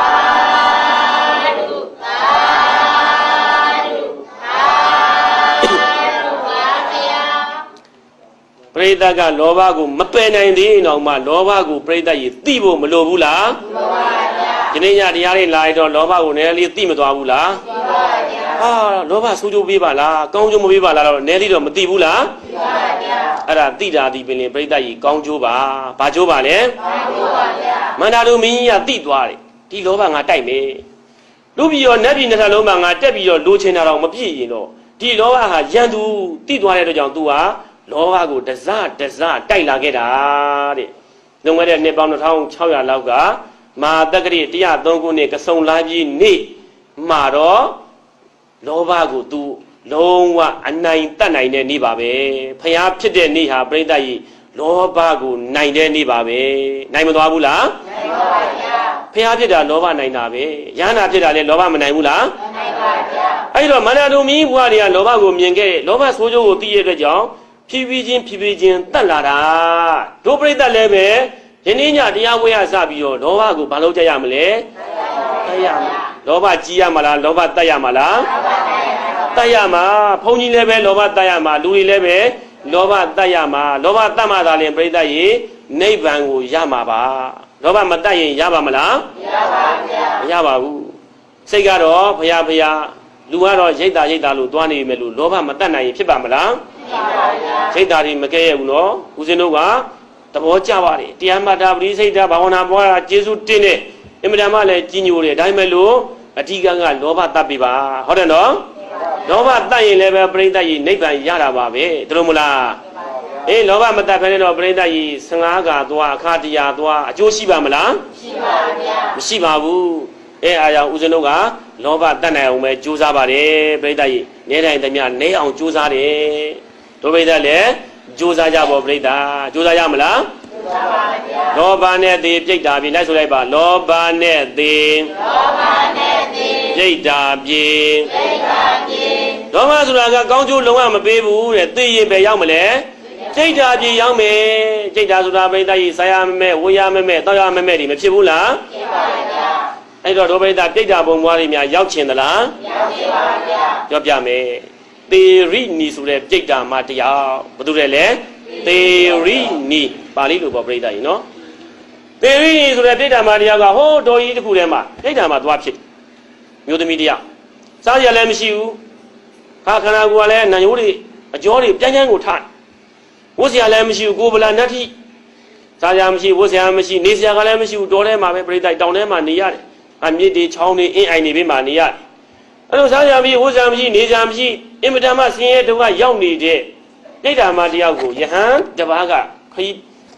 ပရိသတ်ကလောဘကိုမပယ်နိုင်သေးအောင်မှလောဘကိုပရိသတ်ကြီးသိဖို့မလိုဘူးလားမလိုပါဗျာဒီနေ့ညတရားလေးလာရတော့လောဘကိုနည်းလေးသိမသွားဘူးလားသိပါဗျာဟာလောဘဆိုးကျိုးပေးပါလားကောင်းကျိုးမပေးပါလားတော့နည်းလေးတော့မသိဘူးလားသိပါဗျာအဲ့ဒါသိတာဒီပင်ပရိသတ်ကြီးကောင်းကျိုးပါဘာကျိုးပါလဲကောင်းကျိုးပါဗျာမန္တတုမင်းကြီးကသိသွားတယ်ဒီလောဘငါတိုက်မယ်လူပြီးတော့နတ်ပြည်နှစ်ထပ်လုံးမှာငါတက်ပြီးတော့လိုချင်တာတော့မပြည့်ရင်တော့ဒီလောဘဟာရန်သူသိသွားတဲ့အတွက်ကြောင့် तू ဟာလောဘကိုတစတစတိုက်လာခဲ့တာတဲ့လွန်ခဲ့တဲ့နှစ်ပေါင်းနှစ်ထောင်ခြောက်ရာလောက်ကမဟာတက္ကရီတရားသုံးခုနှစ်ကစုံလာပြီးနေ့မှာတော့လောဘကို तू လုံးဝအနိုင်တတ်နိုင်တဲ့နေ့ပါပဲဖျားဖြစ်တဲ့နေ့ဟာပြိဿကြီးလောဘကိုနိုင်တဲ့နေ့ပါပဲနိုင်မသွားဘူးလားနိုင်ပါပါဗျာဖျားဖြစ်တာလောဘနိုင်တာပဲယန္တာဖြစ်တာလည်းလောဘမနိုင်ဘူးလားမနိုင်ပါဗျာအဲ့တော့မန္တတုမင်းဘုရားတွေကလောဘကိုမြင်ခဲ့လောဘဆိုးကျိုးကိုသိရတဲ့အတွက်ကြောင့်ဖြည်းဖြည်းချင်းဖြည်းဖြည်းချင်းတက်လာတာဒုပရိသတ်လည်းပဲယနေ့ညတရားဝဲရစပြီးတော့လောဘကိုဘာလို့ကြရမလဲတက်ရမှာလောဘကြီးရမှာလားလောဘတက်ရမှာလားတက်ရမှာဘုန်းကြီးလည်းပဲလောဘတက်ရမှာလူတွေလည်းပဲလောဘတက်ရမှာလောဘတက်မှသာလျှင်ပရိသတ်ရေနိဗ္ဗာန်ကိုရမှာပါလောဘမတက်ရင်ရပါမလားမရပါဗျာမရပါဘူးစိတ်ကတော့ဖရာဖရာလူကတော့ရိတ်တာရိတ်တာလို့သွားနေပြီမဲ့လို့လောဘမတက်နိုင်ရင်ဖြစ်ပါမလားစိတ်ဓာတ်တွေမကဲရဘူးနော်ဦးဇင်းတို့ကသဘောကျပါတယ်တရားမှတ်တာပရိစိတ်ဓာတ်ဘာဝနာပွားတာကျေစုတင်းနဲ့အင်မတန်မှလည်းကြီးညိုတယ်ဒါပေမဲ့လို့အဓိကကလောဘတတ်ပြီပါဟုတ်တယ်နော်လောဘတတ်ရင်လည်းပဲပရိသတ်ကြီးနိဗ္ဗာန်ရတာပါပဲတလို့မလားအေးလောဘမတတ်ဖဲနဲ့တော့ပရိသတ်ကြီးဆင်္ကားကသွားအခါတရားသွားအကျိုးရှိပါမလားရှိပါဗျာမရှိပါဘူးအဲအားကြောင့်ဦးဇင်းတို့ကလောဘတတ်နိုင်အောင်ပဲကြိုးစားပါတယ်ပရိသတ်ကြီးနေတိုင်းတည်းများနေအောင်ကြိုးစားတယ်တို့ပိဿလည်းကြိုးစားကြပါပြိဿကြိုးစားရမလားကြိုးစားပါဗျာလောဘနဲ့သေပြိတ္တာပြေလိုက်ဆိုလိုက်ပါလောဘနဲ့သေလောဘနဲ့သေပြိတ္တာပြေပြိတ္တာပြေလောဘဆိုတာကကောင်းကျိုးလုံးဝမပေးဘူးတဲ့သေရင်ပဲရောက်မလဲပြိတ္တာပြေရောက်မယ်ပြိတ္တာဆိုတာပြိဿကြီးဆာယမမဲဝေယမမဲတောက်ရမမဲဒီမဖြစ်ဘူးလားဖြစ်ပါဗျာအဲ့တော့တို့ပိဿပြိတ္တာဘုံဘွားတွေများရောက်ချင်သလားရောက်ချင်ပါဗျာပြောပြမယ်သေရိနီဆိုတဲ့ပြိတ္တာမှာတရားဘာလို့လဲလဲသေရိနီပါဠိလိုပေါ့ပြိတ္တာကြီးနော်သေရိနီဆိုတဲ့ပြိတ္တာမှာတရားကဟိုးတော်ကြီးတစ်ခုထဲမှာပြိတ္တာမှာသွားဖြစ်မျိုးသမီးတရားစားရလည်းမရှိဘူးခါခန္ဓာကိုယ်ကလည်းနံရိုးတွေအကြောတွေပြန်ပြန်ကိုထားဝတ်စရာလည်းမရှိဘူးကိုယ်ဗလာနတ်ထိစားရမရှိဝတ်စရာမရှိနေစရာကလည်းမရှိဘူးတော်ထဲမှာပဲပြိတ္တာတောင်ထဲမှာနေရတယ်အမြစ်တွေချောင်းတွေအင်းအိုင်တွေဘေးမှာနေရတယ်အဲ့လိုစားကြမရှိဝတ်ကြမရှိနေကြမရှိအင်မတန်မှဆင်းရဲဒုက္ခရောက်နေတဲ့ပြိတ္တာမတရားကိုယဟန်တပါးကခရီးခ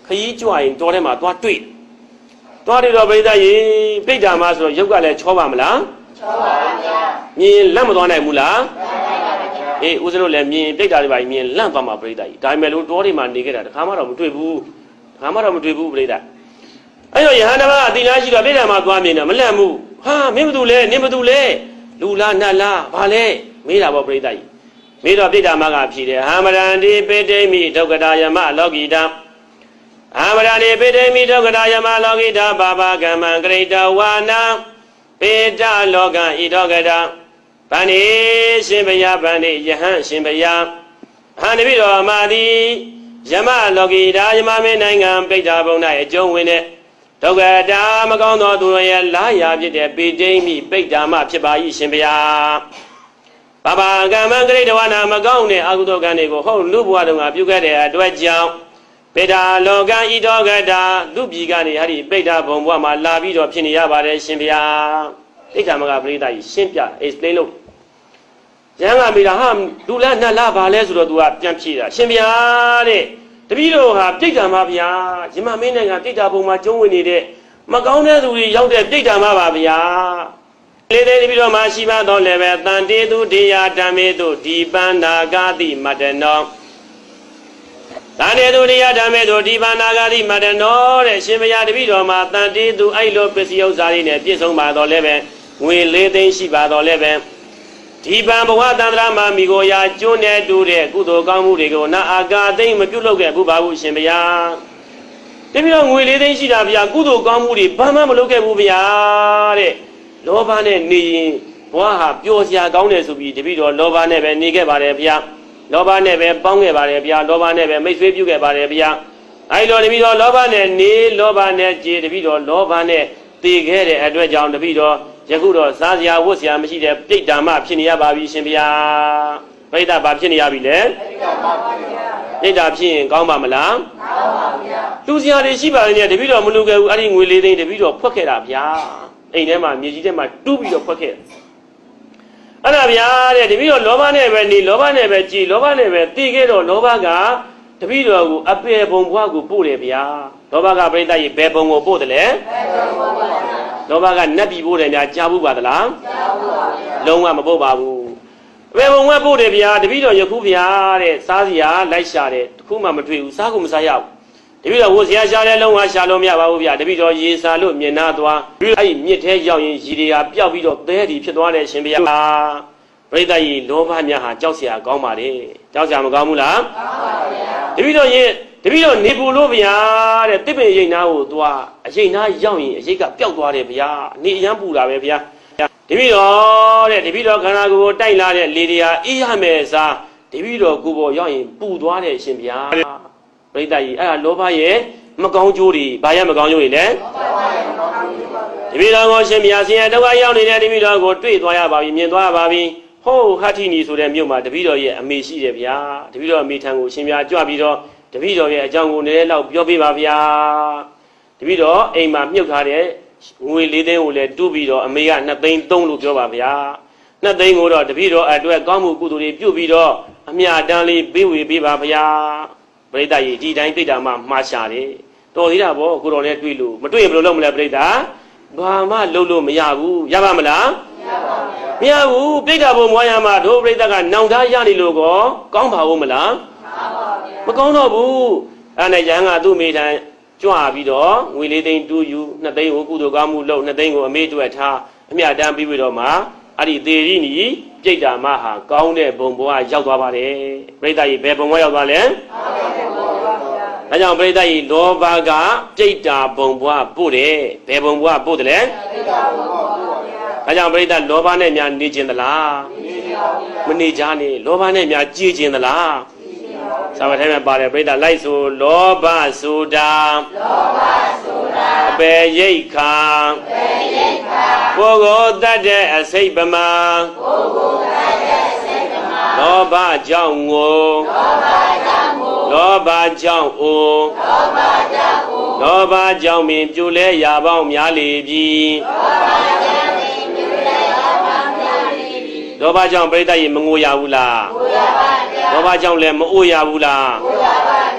ခရီးကြွရင်တော်ထဲမှာသွားတွေ့သွားတယ်တော့ပရိသတ်ရေပိဋ္ဌာမဆိုတော့ရုပ်ကလည်းချောပါမလားချောပါပါဗျာမြင်လက်မသွားနိုင်ဘူးလားနိုင်ပါပါဗျာအေးဦးဇင်းတို့လည်းမြင်ပိဋ္ဌာတွေပါမြင်လန့်သွားမှာပရိသတ်ကြီးဒါပေမဲ့လို့တော်တွေမှာနေခဲ့တာတခါမှတော့မတွေ့ဘူးတခါမှတော့မတွေ့ဘူးပရိသတ်အဲ့တော့ယဟန်တမအတိလားရှိတော့ပိဋ္ဌာမသွားမြင်တော့မလန့်ဘူးဟာမင်းဘာတူလဲနင်းဘာတူလဲလူလားနတ်လားဘာလဲမေးတာပေါ့ပရိသတ်ကြီးမေးတော့ပိဋ္ဌာမကဖြေတယ်ဟာမရန္တိပေတိမိဒုက္ကတာယမလောကိတာအာမရဏိပေတိမိဒုက္ကတာယမလောကိတာဘာဘာကမ္မံဂရိတဝါနာပေတလောကံဤဒုက္ကတာဗန္တိရှင်ဘယဗန္တိယဟန်ရှင်ဘယဟာတပိတော်မာတိယမလောကိတာယမမင်းနိုင်ငံပိဋ္ဌာဘုံ၌အကျုံးဝင်တဲ့ဒုက္ကတာမကောင်းသောသူတို့ရဲ့လာရာဖြစ်တဲ့ပေတိမိပိဋ္ဌာမဖြစ်ပါ၏ရှင်ဘယဘာဘာကမ္မံဂရိတဝါနာမကောင်းတဲ့အကုသိုလ်ကံတွေကိုဟုတ်လူဘဝတုန်းကပြုခဲ့တဲ့အတွက်ကြောင့်ပေတာလောကဤတော်ကတာလူပြည်ကနေဟာဒီပိဋ္ဌာဘုံဘဝမှာလာပြီးတော့ဖြစ်နေရပါတယ်ရှင်ဗျာပိဋ္ဌာမကပရိသတ်ကြီးရှင်းပြ explain လုပ်ရဟန်းကမိတာဟာလူလားနတ်လားဘာလဲဆိုတော့ तू ကပြန်ဖြေတာရှင်ဗျာတဲ့တပည့်တော်ဟာပိဋ္ဌာမဗျာယမမင်းနိုင်ငံပိဋ္ဌာဘုံမှာကျုံးဝင်နေတဲ့မကောင်းတဲ့သူတွေရောက်တဲ့ပိဋ္ဌာမပါဗျာလေတဲ့တပည့်တော်မှာရှိပါတော့လည်းပဲတန်တေသူဒေယဓမ္မေသူဒီပန္နာဂတိမတနောတန်တေသူတရားဓမ္မေတို့ဒီပါဏာဂတိမတနောတဲ့ရှင်ဘုရားတပည့်တော်မှာတန်တေသူအဲ့လိုပစ္စည်းဥစ္စာတွေနဲ့ပြည့်စုံပါတော့လည်းပဲငွေလေးသိန်းရှိပါတော့လည်းပဲဒီပံဘဝတန္တရာမှာမိကိုရာကျွန်းနဲ့တူတဲ့ကုသိုလ်ကောင်းမှုတွေကိုနာအာဂသိမ့်မပြုတ်လုပ်ခဲ့ဘူးပါဘူးရှင်ဘုရားတပည့်တော်ငွေလေးသိန်းရှိတာဗျာကုသိုလ်ကောင်းမှုတွေဘာမှမလုပ်ခဲ့ဘူးဗျာတဲ့လောဘနဲ့နေရင်ဘဝဟာပျော်စရာကောင်းတယ်ဆိုပြီးတပည့်တော်လောဘနဲ့ပဲနေခဲ့ပါတယ်ဗျာလောဘနဲ့ပဲပေါင်းခဲ့ပါတယ်ဗျာလောဘနဲ့ပဲမိတ်ဆွေပြုခဲ့ပါတယ်ဗျာအဲဒီလိုတပည့်တော်လောဘနဲ့နေလောဘနဲ့ကြေတပည့်တော်လောဘနဲ့တည်ခဲ့တဲ့အတွက်ကြောင့်တပည့်တော်ယခုတော့စားစရာဝတ်စရာမရှိတဲ့ပိဋ္ဌာမဖြစ်နေရပါပြီရှင်ဗျာပိဋ္ဌာဘာဖြစ်နေရပြီလဲပိဋ္ဌာဖြစ်ရင်ကောင်းပါမလားကောင်းပါဗျာလူစရာတွေရှိပါလေတပည့်တော်မလူခဲ့ဘူးအဲ့ဒီငွေလေးသိန်းတပည့်တော်ဖွက်ခဲ့တာဗျာအိမ်ထဲမှာမြေကြီးထဲမှာတူးပြီးတော့ဖွက်ခဲ့အဲ့ဒါဗျာတဲ့တပည့်တော်လောဘနဲ့ပဲနေလောဘနဲ့ပဲကြည်လောဘနဲ့ပဲတည်ခဲ့တော့လောဘကတပည့်တော်ကိုအပေဘုံဘွားကိုပို့တယ်ဗျာလောဘကပြိတ္တကြီးဘယ်ဘုံကိုပို့တယ်လဲလောဘကနတ်ပြည်ပို့တယ်များကြားဘူးပါသလားကြားဘူးပါဗျာလုံးဝမပို့ပါဘူးအပေဘုံကပို့တယ်ဗျာတပည့်တော်ယခုဗျာတဲ့စားစရာလိုက်ရှာတယ်တခုမှမတွေ့ဘူးစားကိုမစားရဘူးတပည့်တော်ဝစရာရှာတယ်လုံးဝရှာလို့မရပါဘူးဗျာတပည့်တော်ရေစာလို့မြင်နာသွားအဲ့ဒီမြစ်ထဲရောက်ရင်ရေတွေကပျောက်ပြီးတော့သဲဒီဖြစ်သွားတယ်ရှင်ဗျာပရိသတ်ကြီးလောဘများဟာကြောက်เสียကောင်းပါလေကြောက်เสียမကောင်းဘူးလားကောင်းပါဗျာတပည့်တော်ရင်တပည့်တော်နေပူလို့ဗျာတဲ့တစ်ပင်ရိတ်နာကိုသွားအရိတ်နာရောက်ရင်အရိတ်ကပျောက်သွားတယ်ဗျာနေအရန်ပူတာပဲဗျာတပည့်တော်တဲ့တပည့်တော်ခန္ဓာကိုယ်တိုက်လာတဲ့လေတရားအေးရမယ်စားတပည့်တော်ကိုယ်ပေါ်ရောက်ရင်ပူသွားတယ်ရှင်ဗျာပရိသတ်ကြီးအဲ့ဒါလောဘရဲ့မကောင်းကျိုးတွေဘာရမကောင်းကျိုးတွေလဲတပည့်တော်ကိုရှင်ဗျာဆင်းရဲဒုက္ခရောက်နေတဲ့တပည့်တော်ကိုတွေ့သွားရပါပြီမြင်သွားရပါပြီဟိုးဟတ္ထိနီဆိုတဲ့မြို့မှာတပည့်တော်ရဲ့အမေရှိတယ်ဗျာတပည့်တော်အမေထံကိုရှင်ဗျာကြွပြီးတော့တပည့်တော်ရဲ့အကြောင်းကိုနည်းနည်းလောက်ပြောပြပါဗျာတပည့်တော်အိမ်မှာမြုပ်ထားတဲ့ငွေလေးသိန်းကိုလည်းတူးပြီးတော့အမေကနှစ်သိန်းသုံးလို့ပြောပါဗျာနှစ်သိန်းကိုတော့တပည့်တော်အတွက်ကောင်းမှုကုသိုလ်တွေပြုပြီးတော့အမြတ်တမ်းလေးပေးဝေပေးပါဗျာပရိသတ်ကြီးဒီတိုင်းပိဋ္ဌာမမှားရှာတယ်တော်သေးတာဗောကိုတော်လည်းတွေ့လို့မတွေ့ရင်ဘယ်လိုလုပ်မလဲပရိသတ်ဘာမှလုပ်လို့မရဘူးရပါမလားမရပါဘူးမရဘူးပိဋ္ဌာဘုံမွားရမှာတို့ပရိသတ်ကနောင်တရနေလို့ကောကောင်းပါဦးမလားမကောင်းတော့ဘူးအဲ့နဲ့ရဟန်းကသူ့မိထံကြွပြီးတော့ငွေလေးသိန်းတူးယူနှစ်သိန်းကိုကုသိုလ်ကောင်းမှုလုပ်နှစ်သိန်းကိုအမေတွေ့ထားအမြတ်တမ်းပြီးပြီးတော့မှအဲ့ဒီသေရီနီပြိတ္တာမဟာကောင်းတဲ့ဘုံဘဝရောက်သွားပါတယ်ပရိသတ်ကြီးဘယ်ဘုံဘဝရောက်သွားလဲအဲကြောင့်ပရိသတ်ကြီးလောဘကပြိတ္တာဘုံဘဝပို့တယ်ဘယ်ဘုံဘဝပို့တယ်လဲပြိတ္တာဘုံဘဝအဲကြောင့်ပရိသတ်လောဘနဲ့များနေခြင်းသလားမနေကြနဲ့လောဘနဲ့များကြည်ခြင်းသလားသာမထဲမှာပါတယ်ပြိတ္တာလိုက်ဆိုလောဘဆိုတာလောဘဆိုတာအပေရိတ်ခာအပေရိတ်ခာကိုယ်ကိုတတ်တဲ့အစိတ်ပမာကိုယ်ကိုတတ်တဲ့အစိတ်ပမာလောဘကြောင့်ငိုလောဘကြောင့်ငိုလောဘကြောင့်အိုလောဘကြောင့်အိုလောဘကြောင့်ပင်ပြိုလဲရာပေါင်းများလေပြီလောဘကြောင့်ပင်ပြိုလဲရာပေါင်းများလေပြီလောဘကြောင့်ပြိတ္တာရေမငိုရဘူးလားငိုရပါဗျာလောဘကြောင့်လည်းမအိုရဘူးလားငိုရပါဗျာ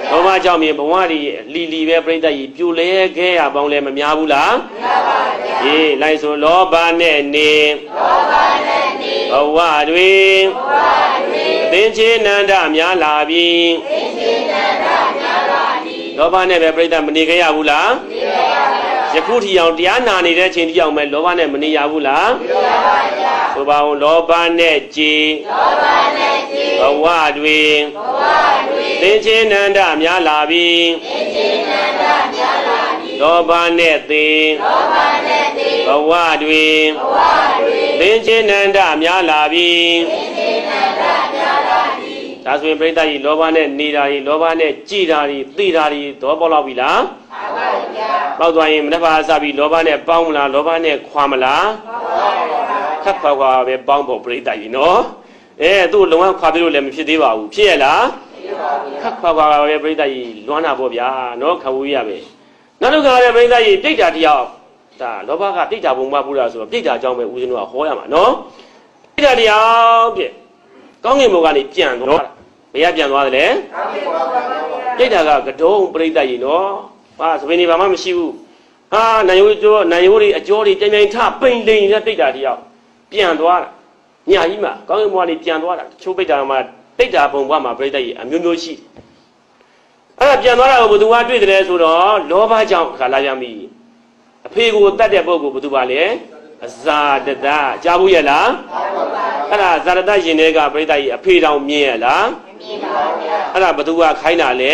လောဘကြောင့်မြေဘဝတွေလီလီပဲပြိတ္တကြီးပြိုလဲခဲ့ရပေါင်းလဲမများဘူးလားမများပါဘူးအေးလိုက်ဆိုလောဘနဲ့နေလောဘနဲ့နေဘဝတွေဘဝတွေသင်္ချေနန္ဒများလာပြီသင်္ချေနန္ဒများလာပြီလောဘနဲ့ပဲပြိတ္တမနေခဲ့ရဘူးလားမနေရပါဘူးယခုထီအောင်တရားနာနေတဲ့အချိန်တိအောင်ပဲလောဘနဲ့မနေရဘူးလားမနေရပါဘူးဆိုပါအောင်လောဘနဲ့ကြည်လောဘနဲ့ကြည်ဘဝတွေဘဝတွေသင်္ချေနန္ဒများလာပြီသင်္ချေနန္ဒများလာပြီလောဘနဲ့သေလောဘနဲ့သေဘဝတွေဘဝတွေသင်္ချေနန္ဒများလာပြီသင်္ချေနန္ဒများလာပြီဒါဆိုရင်ပြိတ္တကြီးလောဘနဲ့နေတာကြီးလောဘနဲ့ကြည်တာကြီးသိတာကြီးတော့ပေါက်လောက်ပြီလားမှန်ပါဗျာပေါက်သွားရင်မနှပါစပြီးလောဘနဲ့ပေါင်းမလားလောဘနဲ့ခွာမလားပေါင်းပါဗျာခက်ခွာခွာပဲပေါင်းဖို့ပြိတ္တကြီးနော်အဲသူ့လုံအောင်ခွာပြီးလို့လည်းမဖြစ်သေးပါဘူးဖြစ်ရလားဖြစ်ပါဗျာခက်ခွာခွာပဲပြိတ္တကြီးလွမ်းတာပေါ့ဗျာနော်ခဝူးရမယ်နောက်တစ်ခါလည်းပြိတ္တကြီးပြိတ္တာတရားဒါလောဘကပြိတ္တာဘုံမပူတာဆိုတော့ပြိတ္တာအကြောင်းပဲဦးဇင်းတို့ကဟောရမှာနော်ပြိတ္တာတရားပြကောင်းကင်ဘုံကနေပြန်သွားတာဘယ်ကပြန်သွားတယ်လဲပြိတ္တာကကတုံးပြိတ္တကြီးနော်ဟာသဘင်နေဘာမှမရှိဘူးဟာနိုင်ရိုးကျော်နိုင်ရိုးတွေအကျော်တွေတိုင်တိုင်ထပိန်လိန်နဲ့ပြိတ္တာတရားပြန်သွားတာညာကြီးမှာကောင်းကင်ဘုံကနေပြန်သွားတာချိုးပြိတ္တာမှာပြိတ္တာဘုံဘွားမှာပြိတ္တာကြီးအမျိုးမျိုးရှိအဲ့ဒါပြန်သွားတာကိုဘယ်သူကတွေ့တယ်ဆိုတော့လောဘကြောင့်ခါလာကြပြီအဖေကိုတတ်တဲ့ပုဂ္ဂိုလ်ဘယ်သူပါလဲအဇာတတကြားဘူးရဲ့လားအဲ့ဒါဇာတတရှင်တွေကပြိတ္တာကြီးအဖေတောင်မြင်ရလားမမြင်ပါဘူးဗျာအဲ့ဒါဘယ်သူကခိုင်းတာလဲ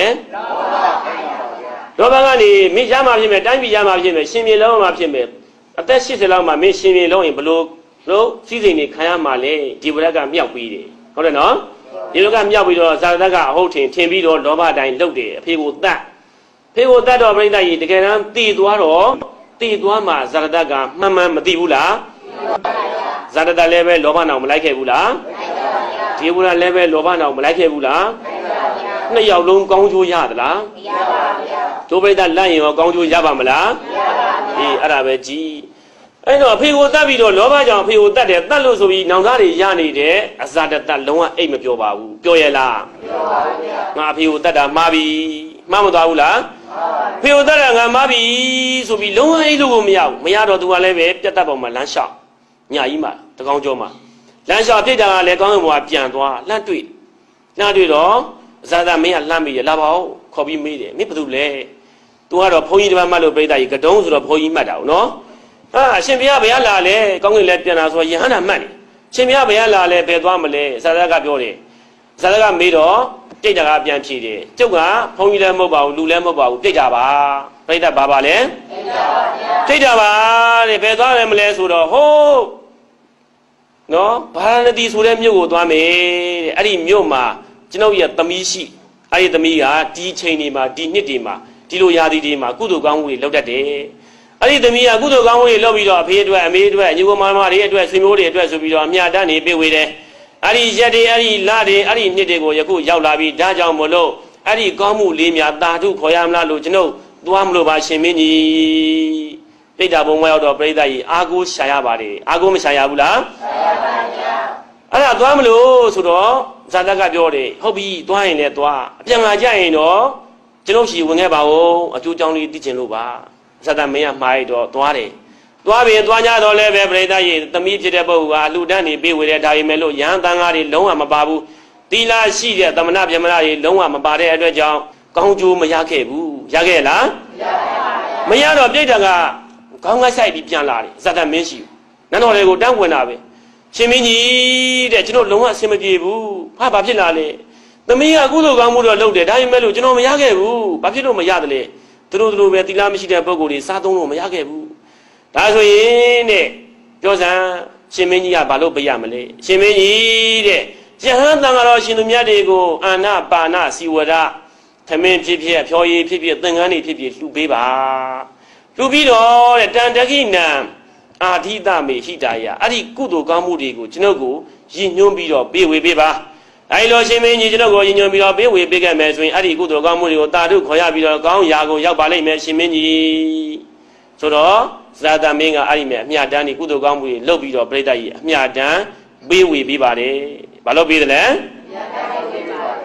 လောဘကနေမင်းရမှာဖြစ်မယ်တိုင်းပြည်ရမှာဖြစ်မယ်ရှင်မြေလုံးမှာဖြစ်မယ်အသက်၈၀လောက်မှာမင်းရှင်မြေလုံးရင်ဘလို့လို့စီးစိမ်နေခံရမှာလေဒီဘရက်ကမြောက်ပြီးတယ်ဟုတ်တယ်နော်ဒီလိုကမြောက်ပြီးတော့ဇာတတကအဟုတ်ထင်ထင်ပြီးတော့လောဘတိုင်းလုတ်တယ်အဖေကိုတတ်ဖေကိုတတ်တော့ပြိတ္တာကြီးတကယ်တမ်းတည်သွားတော့တည်သွားမှဇာတတကမှန်မှန်မသိဘူးလားဇာတတလည်းပဲလောဘနောင်မလိုက်ခဲ့ဘူးလားဒီဘုရားလည်းပဲလောဘနောင်မလိုက်ခဲ့ဘူးလားနှစ်ယောက်လုံးကောင်းကျိုးရသလားမရပါဘူးဗျာဒုပိတ္တလက်ရင်ရောကောင်းကျိုးရပါမလားမရပါဘူးအေးအဲ့ဒါပဲကြည်အဲ့တော့အဖေကိုတတ်ပြီးတော့လောဘကြောင့်အဖေကိုတတ်တယ်တတ်လို့ဆိုပြီးနောင်သားတွေရနေတယ်အဇာတတလုံးဝအိတ်မပြောပါဘူးပြောရလားမပြောပါဘူးဗျာငါအဖေကိုတတ်တာမှားပြီမှားမသွားဘူးလားဖေကိုတတ်တာငါမှားပြီဆိုပြီးလုံးဝအိတ်လို့ကိုမရဘူးမရတော့သူကလည်းပဲပြတ်တတ်ပေါ်မှာလမ်းလျှောက်ညာကြီးမှာတကောင်းကျော်မှာလမ်းလျှောက်ပြစ်တာကလည်းကောင်းကင်ဘုရားပြန်သွားလှမ်းတွေ့လှမ်းတွေ့တော့ဇာတမင်းကလှမ်းပြီးရလာပါဦးခေါ်ပြီးမေးတယ်မင်းဘာလုပ်လဲသူကတော့ဘုန်းကြီးတစ်ပတ်မှတ်လို့ပြိတ္တာကြီးကတုံးဆိုတော့ဘုန်းကြီးမှတ်တာဟုတ်နော်ဟာအရှင်ဘုရားဘယ်လာလဲကောင်းကင်လည်းပြန်လာဆိုရဟန္တာမှတ်တယ်ရှင်ဘုရားဘယ်လာလဲဘယ်သွားမလဲဇာတကပြောတယ်ဇာတကမေးတော့ပြိတ္တာကပြန်ဖြေတယ်ကျုပ်ကဘုန်းကြီးလည်းမဟုတ်ပါဘူးလူလည်းမဟုတ်ပါဘူးပြိတ္တာပါပြိတ္တာဘာပါလဲပြိတ္တာပါတဲ့ဘယ်သွားလဲမလဲဆိုတော့ဟိုးနော်ဗာရာဏသီဆိုတဲ့မြို့ကိုသွားမယ်တဲ့အဲ့ဒီမြို့မှာကျွန်ုပ်ရဲ့သမီးရှိအဲ့ဒီသမီးကဒီချိန်ဒီမှာဒီနှစ်ဒီမှာဒီလိုရာသီဒီမှာကုသိုလ်ကောင်းမှုတွေလုပ်တတ်တယ်အဲ့ဒီသမီးကကုသိုလ်ကောင်းမှုတွေလုပ်ပြီးတော့အဖေအတွက်အမေအတွက်ညီကောင်မမတွေအတွက်ဆွေမျိုးတွေအတွက်ဆိုပြီးတော့အမြတ်တမ်းနေပေးဝေတယ်အဲ့ဒီရက်တွေအဲ့ဒီလတွေအဲ့ဒီနှစ်တွေကိုယခုရောက်လာပြီးဒါကြောင့်မလို့အဲ့ဒီကောင်းမှုလေးများတာထုခေါ်ရမလားလို့ကျွန်ုပ်သွားမလို့ပါရှင်မင်းကြီးပြိတ္တာဘုံမရောက်တော့ပြိတ္တာကြီးအာကိုရှာရပါတယ်အာကိုမရှာရဘူးလားရှာရပါဗျာအဲ့ဒါသွားမလို့ဆိုတော့ဇာတကပြောတယ်ဟုတ်ပြီသွားရင်လည်းသွားအပြန်လာကြရင်တော့ကျွန်ုပ်ရှိဝင်ခဲ့ပါဦးအကျိုးကြောင့်လေးသိချင်လို့ပါဇာတမင်းကမှားရတော့သွားတယ်သွားပြီသွားကြတော့လည်းပဲပြိတ္တာကြီးသမီးဖြစ်တဲ့ပုဂ္ဂိုလ်ကအလှူဒန်းနေပေးဝေတဲ့ဒါပေမဲ့လို့ရဟန်းတန်ဃာတွေလုံးဝမပါဘူးသီလရှိတဲ့သမဏဗြဟ္မဏတွေလုံးဝမပါတဲ့အတွက်ကြောင့်ကောင်းကျိုးမရခဲ့ဘူးရခဲ့လားမရပါဘူးမရတော့ပြိတ္တာကခေါင်းကဆိုင်ပြီးပြန်လာတယ်ဇာတမင်းရှိနန်းတော်တွေကိုတန်းဝင်တာပဲရှင်မင်းကြီးတဲ့ကျွန်တော်လုံးဝအဆင်မပြေဘူးဟာဘာဖြစ်လာလဲသမီးကကုသိုလ်ကောင်းမှုတော့လုပ်တယ်ဒါပေမဲ့လို့ကျွန်တော်မရခဲ့ဘူးဘာဖြစ်လို့မရတယ်လဲသူတို့တို့ပဲသီလမရှိတဲ့ပုဂ္ဂိုလ်တွေစားသုံးလို့မရခဲ့ဘူးဒါဆိုရင်တဲ့ပြောစမ်းရှင်မင်းကြီးကဘာလို့ပြရမလဲရှင်မင်းကြီးတဲ့ယဟန်တန်ဃာတော်ရှင်သူမြတ်တွေကိုအာနာပါဏစီဝရသမင်းဖြစ်ဖြစ်ဖြောရည်ဖြစ်ဖြစ်သင်္ကန်းတွေဖြစ်ဖြစ်လှူပေးပါလှူပြီးတော့တဲ့တန်တခိနံအာဓိတမေဟိတာယအဲ့ဒီကုသိုလ်ကောင်းမှုတွေကိုကျွန်ုပ်ကိုရည်ညွှန်းပြီးတော့ပေးဝေပေးပါအဲ့လိုရှင်မင်းကြီးကျွန်ုပ်ကိုရည်ညွှန်းပြီးတော့ပေးဝေပေးခဲ့မယ်ဆိုရင်အဲ့ဒီကုသိုလ်ကောင်းမှုတွေကိုတာထုခေါ်ရပြီးတော့ကောင်းရာကိုရောက်ပါလိမ့်မယ်ရှင်မင်းကြီးဆိုတော့ဇာတမင်းကအဲ့ဒီမဲ့အမြတ်တမ်းဒီကုသိုလ်ကောင်းမှုတွေလုပ်ပြီးတော့ပြိတ္တကြီးအမြတ်တမ်းပေးဝေပေးပါတယ်ဘာလို့ပေးတယ်လဲအမြတ်တမ်းပေးပါ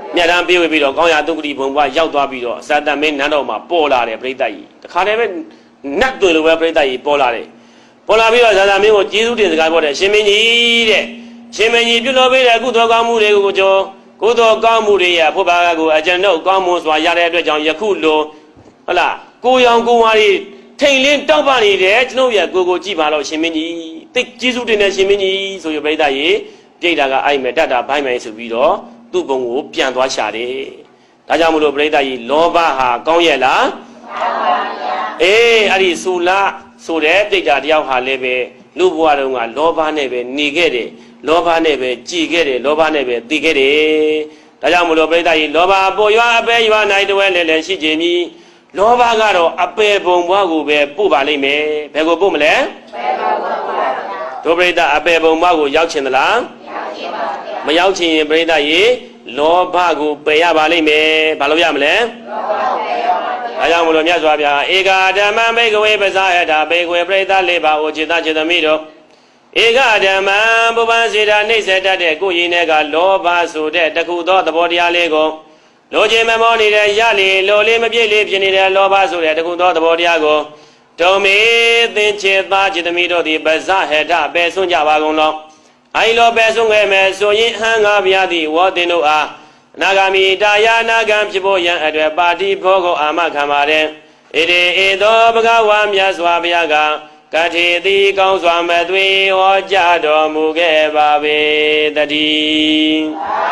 မြတ်တမ်းပြေးဝေပြီးတော့ကောင်းရာဒုက္ခတိဘုံဘွားရောက်သွားပြီးတော့အစတမင်းနန်းတော်မှာပေါ်လာတယ်ပြိတ္တကြီးတခါတည်းပဲနတ်တွေလိုပဲပြိတ္တကြီးပေါ်လာတယ်ပေါ်လာပြီးတော့ဇာတာမင်းကိုကျေးဇူးတင်စကားပြောတယ်ရှင်မင်းကြီးတဲ့ရှင်မင်းကြီးပြုလုပ်ပေးတဲ့ကုသိုလ်ကောင်းမှုတွေကိုကြောကုသိုလ်ကောင်းမှုတွေရဖို့ဘာကိုအကျဉ်းတို့ကောင်းမှုစွာရတဲ့အတွက်ကြောင့်ယခုလိုဟုတ်လားကိုရောင်ကိုဝါရီထိန်လင်းတောက်ပနေတယ်ကျွန်တော်ရကိုကိုကြည့်ပါတော့ရှင်မင်းကြီးသိကျေးဇူးတင်တဲ့ရှင်မင်းကြီးဆိုရပြိတ္တကြီးပြိတ္တာကအိုက်မယ်တတ်တာဘိုင်းမယ်ဆိုပြီးတော့သူ့ဘုံကိုပြန်သွားရှာတယ်ဒါကြောင့်မလို့ပြိတ္တကြီးလောဘဟာကောင်းရဲ့လားမှန်ပါဗျာအေးအဲ့ဒီဆူလာဆိုတဲ့ပြိတ္တာတယောက်ဟာလည်းပဲလူဘဝတုန်းကလောဘနဲ့ပဲနေခဲ့တယ်လောဘနဲ့ပဲကြည်ခဲ့တယ်လောဘနဲ့ပဲတည်ခဲ့တယ်ဒါကြောင့်မလို့ပြိတ္တကြီးလောဘပေါ်ရွာအပဲရွာနိုင်တဝဲလည်းလည်းရှိခြင်းမီလောဘကတော့အပေဘုံဘွားကိုပဲပို့ပါလိမ့်မယ်ဘယ်ကိုပို့မလဲအပေဘုံဘွားပါဗျာဒုပရိသအပေဘုံဘွားကိုရောက်ချင်သလားမရောက်ချင်ရင်ပြိတ္တရေလောဘကိုပယ်ရပါလိမ့်မယ်ဘာလို့ရမလဲလောဘကိုပယ်ရပါဗျာဒါကြောင့်မလို့မြတ်စွာဘုရားဧကဓမ္မဘေကဝေပဇာယတာဘေကဝေပြိတ္တလေးပါးကိုจิตจิตမိတို့ဧကဓမ္မပုပ္ပန်စေတာနှိမ့်ဆက်တတ်တဲ့ကိုယ်ရင်းနဲ့ကလောဘဆိုတဲ့တခုသောသဘောတရားလေးကိုလိုချင်မမောနေတဲ့ရလေလိုလေးမပြည့်လေးဖြစ်နေတဲ့လောဘဆိုတဲ့တခုသောသဘောတရားကိုဒုံမေသင်္ချေသားจิตမိတို့သည်ပဇာဟထပယ်ဆွကြပါကုန်လောအိုင်လိုပဲဆုံးခဲ့မယ်ဆိုရင်ဟန်ငါဗျာသည်ဝေါတင်တို့အားအနာဂမိတာယာနာဂံဖြစ်ဖို့ရန်အတွက်ပါတိဘောကိုအာမခံပါတယ်ဣတိဧသောဘဂဝါမြတ်စွာဘုရားကကတိတိကောင်းစွာမသွေဟောကြားတော်မူခဲ့ပါပေတည်း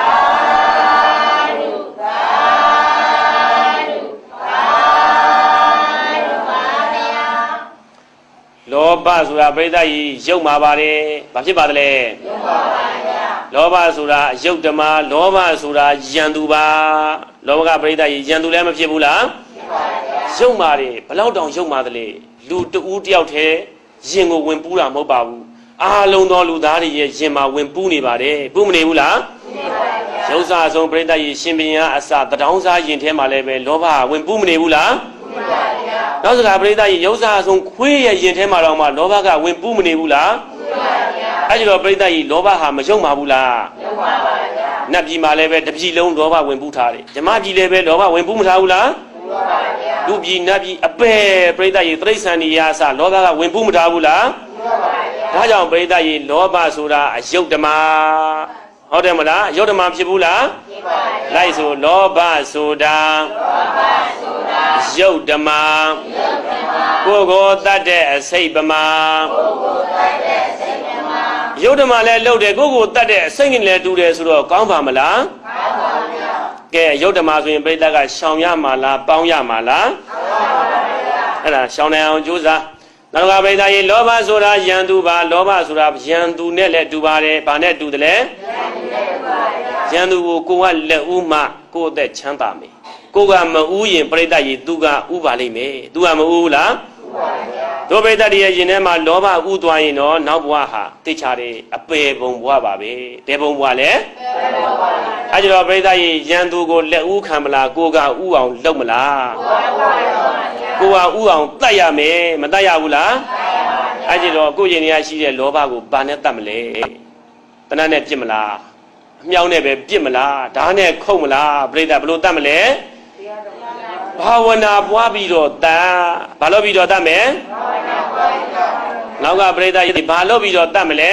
လောဘဆိုတာပြိတ္တကြီးရုပ်မှာပါတယ်ဘာဖြစ်ပါသလဲရုပ်ပါပါဗျာလောဘဆိုတာရုပ်ဓမ္မလောဘဆိုတာယံသူပါလောဘကပြိတ္တကြီးယံသူလည်းမဖြစ်ဘူးလားဖြစ်ပါဗျာရုပ်ပါတယ်ဘလောက်တောင်ရုပ်မှာသလဲလူတဦးတယောက်တည်းရင်ကိုဝင်ပူးတာမဟုတ်ပါဘူးအားလုံးသောလူသားတွေရဲ့ရင်မှာဝင်ပူးနေပါတယ်ပူးမနေဘူးလားပူးနေပါဗျာရုပ်စာဆုံးပြိတ္တကြီးရှင်ဘုရားအစတတောင်းစားရင်ထဲမှာလည်းပဲလောဘဝင်ပူးမနေဘူးလားနောက်စကားပြိတ္တကြီးရုပ်စာဆုံးခွေးရဲ့ရင်ထဲမှာတော့မှလောဘကဝင်ပူးမနေဘူးလားမှန်ပါဗျာအဲ့ဒီတော့ပြိတ္တကြီးလောဘဟာမယုံပါဘူးလားယုံပါပါဗျာနတ်ပြည်မှာလည်းပဲတပြည်လုံးလောဘဝင်ပူးထားတယ်ဓမ္မပြည်လည်းပဲလောဘဝင်ပူးမထားဘူးလားမှန်ပါဗျာလူပြည်နတ်ပြည်အပေပြိတ္တကြီးတိရစ္ဆာန်ကြီးရာအစလောဘကဝင်ပူးမထားဘူးလားမှန်ပါဗျာဒါကြောင့်ပြိတ္တကြီးလောဘဆိုတာအယုတ်ဓမ္မဟုတ်တယ်မလားအယုတ်ဓမ္မဖြစ်ဘူးလားဖြစ်ပါဗျာလိုက်ဆိုလောဘဆိုတာလောဘဆိုတာယုတ်ဓမ္မယုတ်ဓမ္မကိုယ်ကိုတတ်တဲ့အစိတ်ပမာကိုယ်ကိုတတ်တဲ့အစိတ်ပမာယုတ်ဓမ္မလည်းလှုပ်တယ်ကိုယ်ကိုတတ်တဲ့အစိတ်နဲ့လည်းတူတယ်ဆိုတော့ကောင်းပါမလားကောင်းပါဗျာကဲယုတ်ဓမ္မဆိုရင်ပြိတ္တကရှောင်ရမှာလားပေါင်းရမှာလားပေါင်းပါဗျာအဲ့ဒါရှောင်နိုင်အောင်ကြိုးစားနောက်ကပြိတ္တရေလောဘဆိုတာယံသူပါလောဘဆိုတာယံသူနဲ့လည်းတူပါတယ်ဘာနဲ့တူတယ်လဲယံသူကိုကိုယ်ကလက်ဦးမှကိုယ်အသက်ချမ်းသာမယ်ကိုကမဥရင်ပြိတ္တရေသူကဥပါလိမ့်မယ်သူကမဥဘူးလားဥပါဗျာတို့ပြိတ္တရေရင်ထဲမှာလောဘဥသွားရင်တော့နောက်ဘဝဟာသိချတယ်အပေဘုံဘဝပါပဲဘယ်ဘုံဘဝလဲအပေဘုံဘဝပါအဲ့ဒီတော့ပြိတ္တရေယံသူကိုလက်ဦးခံမလားကိုကဥအောင်လုပ်မလားကိုကဥအောင်တတ်ရမယ်မတတ်ရဘူးလားအဲ့ဒီတော့ကိုရင်ထဲရှိတဲ့လောဘကိုဘာနဲ့တတ်မလဲတဏှာနဲ့ပြစ်မလားအမြောင်းနဲ့ပဲပြစ်မလားဓာတ်နဲ့ခုတ်မလားပြိတ္တဘလို့တတ်မလဲဘာဝနာပွားပြီးတော့တန်ဘာလို့ပြီးတော့တတ်မယ်ဘာဝနာပွားပြီးတော့နောက်ကပြိတ္တရေဘာလို့ပြီးတော့တတ်မလဲ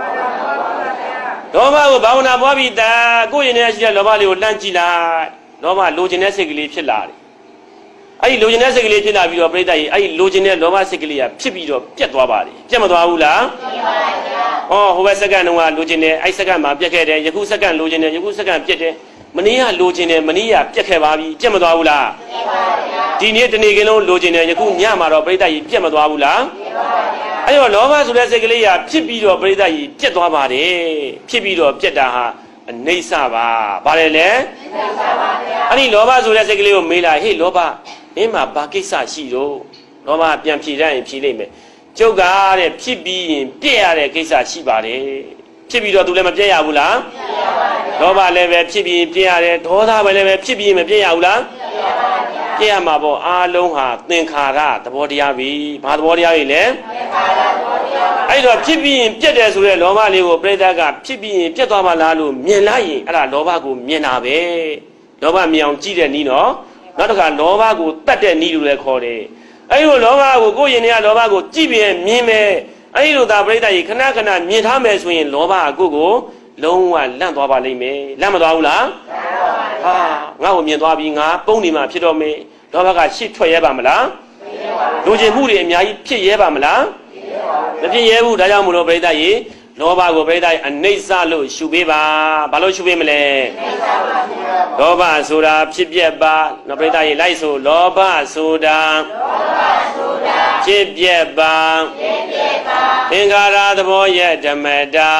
ဘာဝနာပွားပြီးတော့လောဘကိုဘာဝနာပွားပြီးတန်ကိုရင်ထဲရှိတဲ့လောဘလေးကိုလှမ်းကြည့်လိုက်လောဘလိုချင်တဲ့စိတ်ကလေးဖြစ်လာတယ်အဲ့ဒီလိုချင်တဲ့စိတ်ကလေးဖြစ်လာပြီးတော့ပြိတ္တရေအဲ့ဒီလိုချင်တဲ့လောဘစိတ်ကလေးကဖြစ်ပြီးတော့ပြတ်သွားပါတယ်ပြတ်မသွားဘူးလားပြတ်ပါပါဗျာဩဟိုဘက်စက္ကန့်တုန်းကလိုချင်တယ်အဲ့စက္ကန့်မှာပြတ်ခဲ့တယ်ယခုစက္ကန့်လိုချင်တယ်ယခုစက္ကန့်ပြတ်တယ်မနေ့ကလိုချင်တယ်မနေ့ကပြတ်ခဲ့ပါပြီပြတ်မသွားဘူးလားပြတ်ပါဗျာဒီနေ့တနေ့ကလုံးလိုချင်တယ်ယခုညမှာတော့ပြိတ္တရေပြတ်မသွားဘူးလားပြတ်ပါဗျာအဲ့တော့လောဘဆိုတဲ့စိတ်ကလေးကဖြစ်ပြီးတော့ပြိတ္တရေပြတ်သွားပါတယ်ဖြစ်ပြီးတော့ပြတ်တာဟာအနိစ္စပါဘာလဲလဲအနိစ္စပါဗျာအဲ့ဒီလောဘဆိုတဲ့စိတ်ကလေးကိုမေးလိုက်ဟေ့လောဘမင်းမှာဘာကိစ္စရှိတော့လောဘပြန်ဖြေတတ်ရင်ဖြေလိုက်မယ်ကျုပ်ကတဲ့ဖြစ်ပြီးရင်ပြည့်ရတဲ့ကိစ္စရှိပါတယ်ဖြစ်ပြီးတော့သူလည်းမပြည့်ရဘူးလားပြည့်ရပါဘူးလောဘလည်းပဲဖြစ်ပြီးပြည့်ရတယ်ဒေါသပဲလည်းပဲဖြစ်ပြီးမပြည့်ရဘူးလားပြည့်ရပါဘူးပြည့်ရမှာပေါ့အားလုံးဟာသင်္ခါရသဘောတရားပဲဘာသဘောတရားကြီးလဲသင်္ခါရသဘောတရားပါအဲ့တော့ဖြစ်ပြီးရင်ပြည့်တယ်ဆိုတဲ့လောဘလေးကိုပြိတ္တကဖြစ်ပြီးရင်ပြည့်သွားပါလားလို့မြင်လိုက်ရင်အဲ့ဒါလောဘကိုမြင်တာပဲလောဘမြင်အောင်ကြည့်တဲ့နီးနော်နောက်တစ်ခါလောဘကိုတတ်တဲ့နီးလို့လည်းခေါ်တယ်အဲ့လိုလောဘကိုကိုယ်ရင်ထဲကလောဘကိုကြည့်ပြီးမြင်မယ်အဲ့လိုသာပြိဿကြီးခဏခဏမြင်ထားမယ်ဆိုရင်လောဘကကိုယ့်ကိုလုံးဝလန့်သွားပါလိမ့်မယ်လန့်မသွားဘူးလားဟာငါ့ကိုမြင်သွားပြီးငါပုံနေမှဖြစ်တော့မယ်လောဘကရှစ်ထွက်ရဲပါမလားလူကျင်မှုတွေအများကြီးဖြစ်ရဲပါမလားမဖြစ်ရဲဘူးဒါကြောင့်မလို့ပြိဿကြီးလောဘကိုပြိဿကြီးအနိစ္စလို့ရှုပေးပါဘာလို့ရှုပေးမလဲလောဘဆိုတာဖြစ်ပြက်ပါနော်ပြိဿကြီးလိုက်ဆိုလောဘဆိုတာဖြစ်ပြက်ပါသင်္ခါရသဘောရဲ့ဓမ္မတာ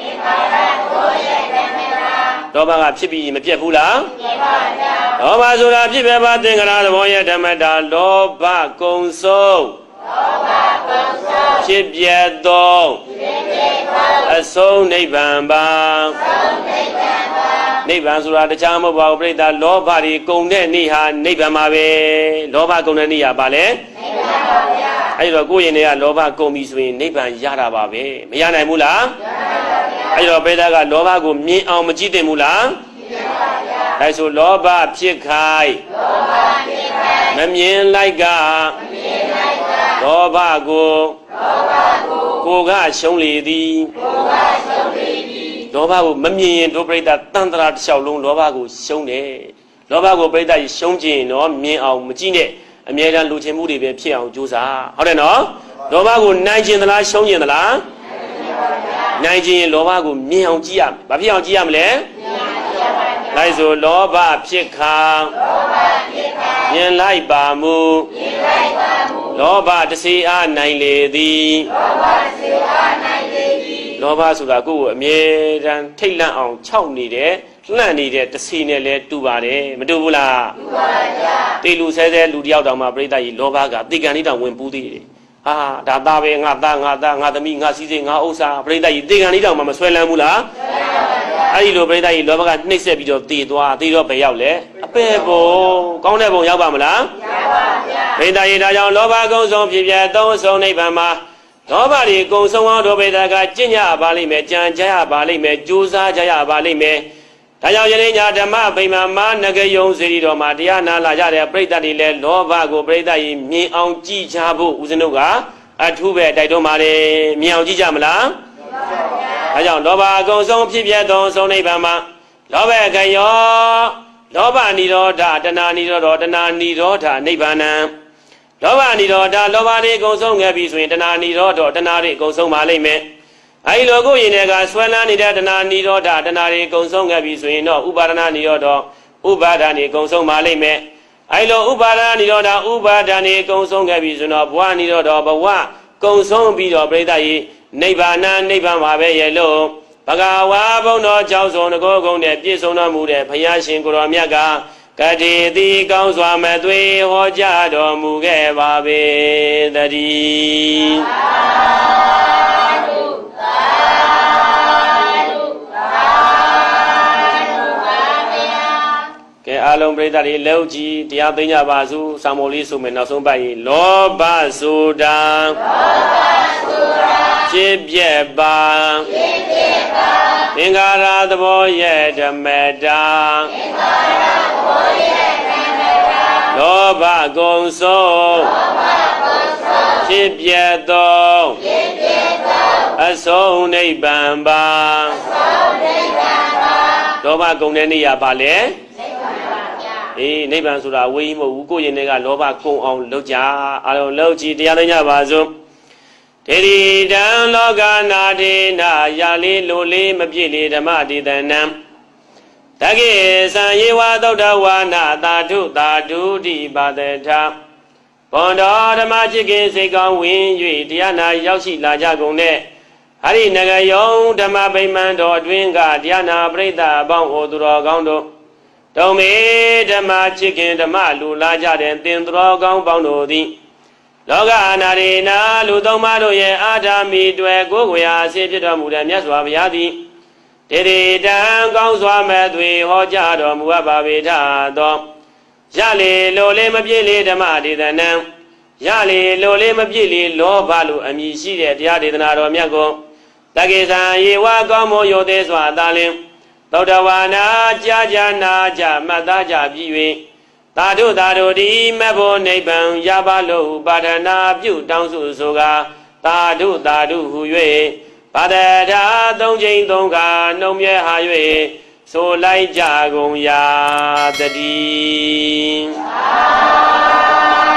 လောဘကဖြစ်ပြီးမပြတ်ဘူးလားလောဘဆိုတာဖြစ်ပြက်ပါသင်္ခါရသဘောရဲ့ဓမ္မတာလောဘကုံဆုံးဖြစ်ပြက်သောအဆုံးနိဗ္ဗာန်ပါနိဗ္ဗာန်ဆိုတာတခြားမဟုတ်ပါဘူးပြိဿလောဘတွေကုန်တဲ့နေ့ဟာနိဗ္ဗာန်ပါပဲလောဘကုန်တဲ့နေ့ဟာပါလေနိဗ္ဗာန်ပါဗျာအဲ့တော့ကိုယ့်ရင်ထဲကလောဘကုန်ပြီဆိုရင်နိဗ္ဗာန်ရတာပါပဲမရနိုင်ဘူးလားရပါပါဗျာအဲ့တော့ပြိဿကလောဘကိုမြင်အောင်မကြည့်တင်ဘူးလားမြင်ပါဗျာဒါဆိုလောဘဖြစ်ခိုင်းလောဘဖြစ်ခိုင်းမမြင်လိုက်ကမမြင်လိုက်ကလောဘကိုလောဘကိုကိုကရှုံးလေသည်ကိုကရှုံးလေသည်လောဘကိုမမြင်ရင်တို့ပြိဿတန်ត្រာတစ်လျှောက်လုံးလောဘကိုရှုံးတယ်လောဘကိုပြိဿကြီးရှုံးခြင်းတော့မြင်အောင်မကြည့်နဲ့အမြဲတမ်းလူချင်းမှုတွေပဲဖြစ်အောင်ကြိုးစားဟုတ်တယ်နော်လောဘကိုနိုင်ခြင်းသလားရှုံးခြင်းသလားနိုင်ခြင်းရင်လောဘကိုမြင်အောင်ကြည့်ရမယ်ဘာဖြစ်အောင်ကြည့်ရမလဲလိုက်ဆိုလောဘဖြစ်ခါလောဘဖြစ်ခါမြင်လိုက်ပါမူမြင်လိုက်ပါမူလောဘတစေအားနိုင်လေသည်လောဘတစေအားနိုင်လေသည်လောဘဆိုတာကိုယ့်ကိုအမြဲတမ်းထိတ်လန့်အောင်ခြောက်နေတဲ့လှန့်နေတဲ့တစေနဲ့လဲတူပါတယ်မတူဘူးလားတူပါဗျာတေလူဆဲဆဲလူတယောက်တောင်မှပြိဿကြီးလောဘကတေကန်လေးတောင်ဝင်ပူးသေးတယ်ဟာဒါသားပဲငါသားငါသားငါသမီးငါစီးစိမ်ငါဥစ္စာပြိဿကြီးတေကန်လေးတောင်မှမဆွဲလန်းဘူးလားဆွဲလန်းပါဗျာအဲ့ဒီလိုပြိဿကြီးလောဘကနှိမ့်ဆက်ပြီးတော့တည်သွားတည်တော့ဘယ်ရောက်လဲအပဲ့ပုံကောင်းတဲ့ပုံရောက်ပါမလားရောက်ပါဗျာပြိဿကြီးဒါကြောင့်လောဘကုံဆုံးဖြစ်ပြသုံးဆုံးနိဗ္ဗာန်မှာလောဘတွေကုံဆုံးအောင်တို့ပြိဿကကျင့်ကြပါလိမ့်မယ်ကြံကြရပါလိမ့်မယ်ကြိုးစားကြရပါလိမ့်မယ်ဒါကြောင့်ယနေ့ညဓမ္မဗိမာန်မှာနဂယုံစေတီတော်မှာတရားနာလာကြတဲ့ပြိဿတွေလည်းလောဘကိုပြိဿကြီးမြင်အောင်ကြည့်ချဖို့ဦးဇင်းတို့ကအထူးပဲတိုက်တွန်းပါတယ်မြင်အောင်ကြည့်ကြမလားဒါကြောင့်လောဘအကုန်ဆုံးဖြစ်ပြသောဆုံးနိဗ္ဗာန်မှာလောဘကံရောလောဘនិရောဓတဏှာនិရောဓတဏှာនិရောဓနိဗ္ဗာန်လောဘនិရောဓလောဘတွေအကုန်ဆုံးခဲ့ပြီဆိုရင်တဏှာនិရောဓတဏှာတွေအကုန်ဆုံးပါလိမ့်မယ်အဲဒီလိုကိုရင်တွေကဆွဲလန်းနေတဲ့တဏှာនិရောဓတဏှာတွေအကုန်ဆုံးခဲ့ပြီဆိုရင်တော့ဥပါဒနာនិရောဓဥပါဒာနေအကုန်ဆုံးပါလိမ့်မယ်အဲဒီလိုဥပါဒနာនិရောဓဥပါဒာနေအကုန်ဆုံးခဲ့ပြီဆိုတော့ဘဝនិရောဓဘဝကုံဆုံးပြီးတော့ပြိဿကြီးနိဗ္ဗာန်နိဗ္ဗာန်ပါပဲရဲ့လို့ဘဂဝါဘုံတော်ကြောင့်ဆုံးတကောကုံနဲ့ပြည့်စုံတော်မူတဲ့ဘုရားရှင်ကိုရောမြတ်ကကတိတိကောင်းစွာမသွေဟောကြားတော်မူခဲ့ပါပေတည်းအလုံးပြိဿတွေလက်ဥကြည့်တရားသိကြပါစုစာမောလေးဆိုမယ်နောက်ဆုံးပတ်ရင်လောဘဆိုတာလောဘဆိုတာဖြစ်ပြက်ပါဖြစ်ပြက်ပါသင်္ခါရသဘောရဲ့ဓမ္မတာသင်္ခါရသဘောရဲ့ဓမ္မတာလောဘကုံဆုံးလောဘကုံဆုံးဖြစ်ပြက်သောဖြစ်ပြက်သောအဆုံးနိဗ္ဗာန်ပါအဆုံးနိဗ္ဗာန်ပါလောဘကုံတဲ့နေရာပါလေအေးနိဗ္ဗာန်ဆိုတာဝေးမဟုတ်ဘူးကိုယ့်ရင်ထဲကလောဘကုံအောင်လုပ်ကြအားလုံးလုပ်ကြည့်တရားသိကြပါစို့ဒေဒီတံလောကနာဒေနာယာလေးလိုလေးမပြည့်လေဓမ္မဒေသနံတကိသံယေဝသုဒ္ဓဝါနာသာဓုသာဓုတိပါတထဘွန်တော်ဓမ္မချစ်ခင်စိတ်ကောင်းဝင်၍တရားနာရောက်ရှိလာကြကုန်တဲ့ဟာရိနဂယုံဓမ္မဗိမာန်တော်အတွင်းကတရားနာပရိသတ်အပေါင်းအိုသူတော်ကောင်းတို့တုံမေဓမ္မချစ်ခင်ဓမ္မလူလာကြတဲ့သင်္တော်ကောင်းပေါင်းတို့သည်လောကအနာရေနာလူသုံးပါးတို့ရဲ့အာဓာမီတွေကိုယ်ကိုယ်ရာအစေဖြစ်တော်မူတဲ့မြတ်စွာဘုရားသည်တေတေတံကောင်းစွာမဲ့သွေဟောကြားတော်မူအပ်ပါပေထသောရလေလိုလေးမပြည့်လေဓမ္မဒေသနံရလေလိုလေးမပြည့်လေလောဘလိုအမည်ရှိတဲ့တရားဒေသနာတော်မြတ်ကိုတက္ကေသံယေဝကောင်းမွန်ရိုသေစွာသာလင်သောတဝါနာကြာကြာနာကြာမတ်သားကြပြီ၍သာဓုသာဓုဒီမဘောနိဗ္ဗာန်ရပါလို့ပါဒနာပြုတောင်းစုဆိုကားသာဓုသာဓုဟူ၍ပါဒရာသုံးချိန်သုံးခါနှုံမြဲဟာ၍ဆိုလိုက်ကြကုန်ရာတည်း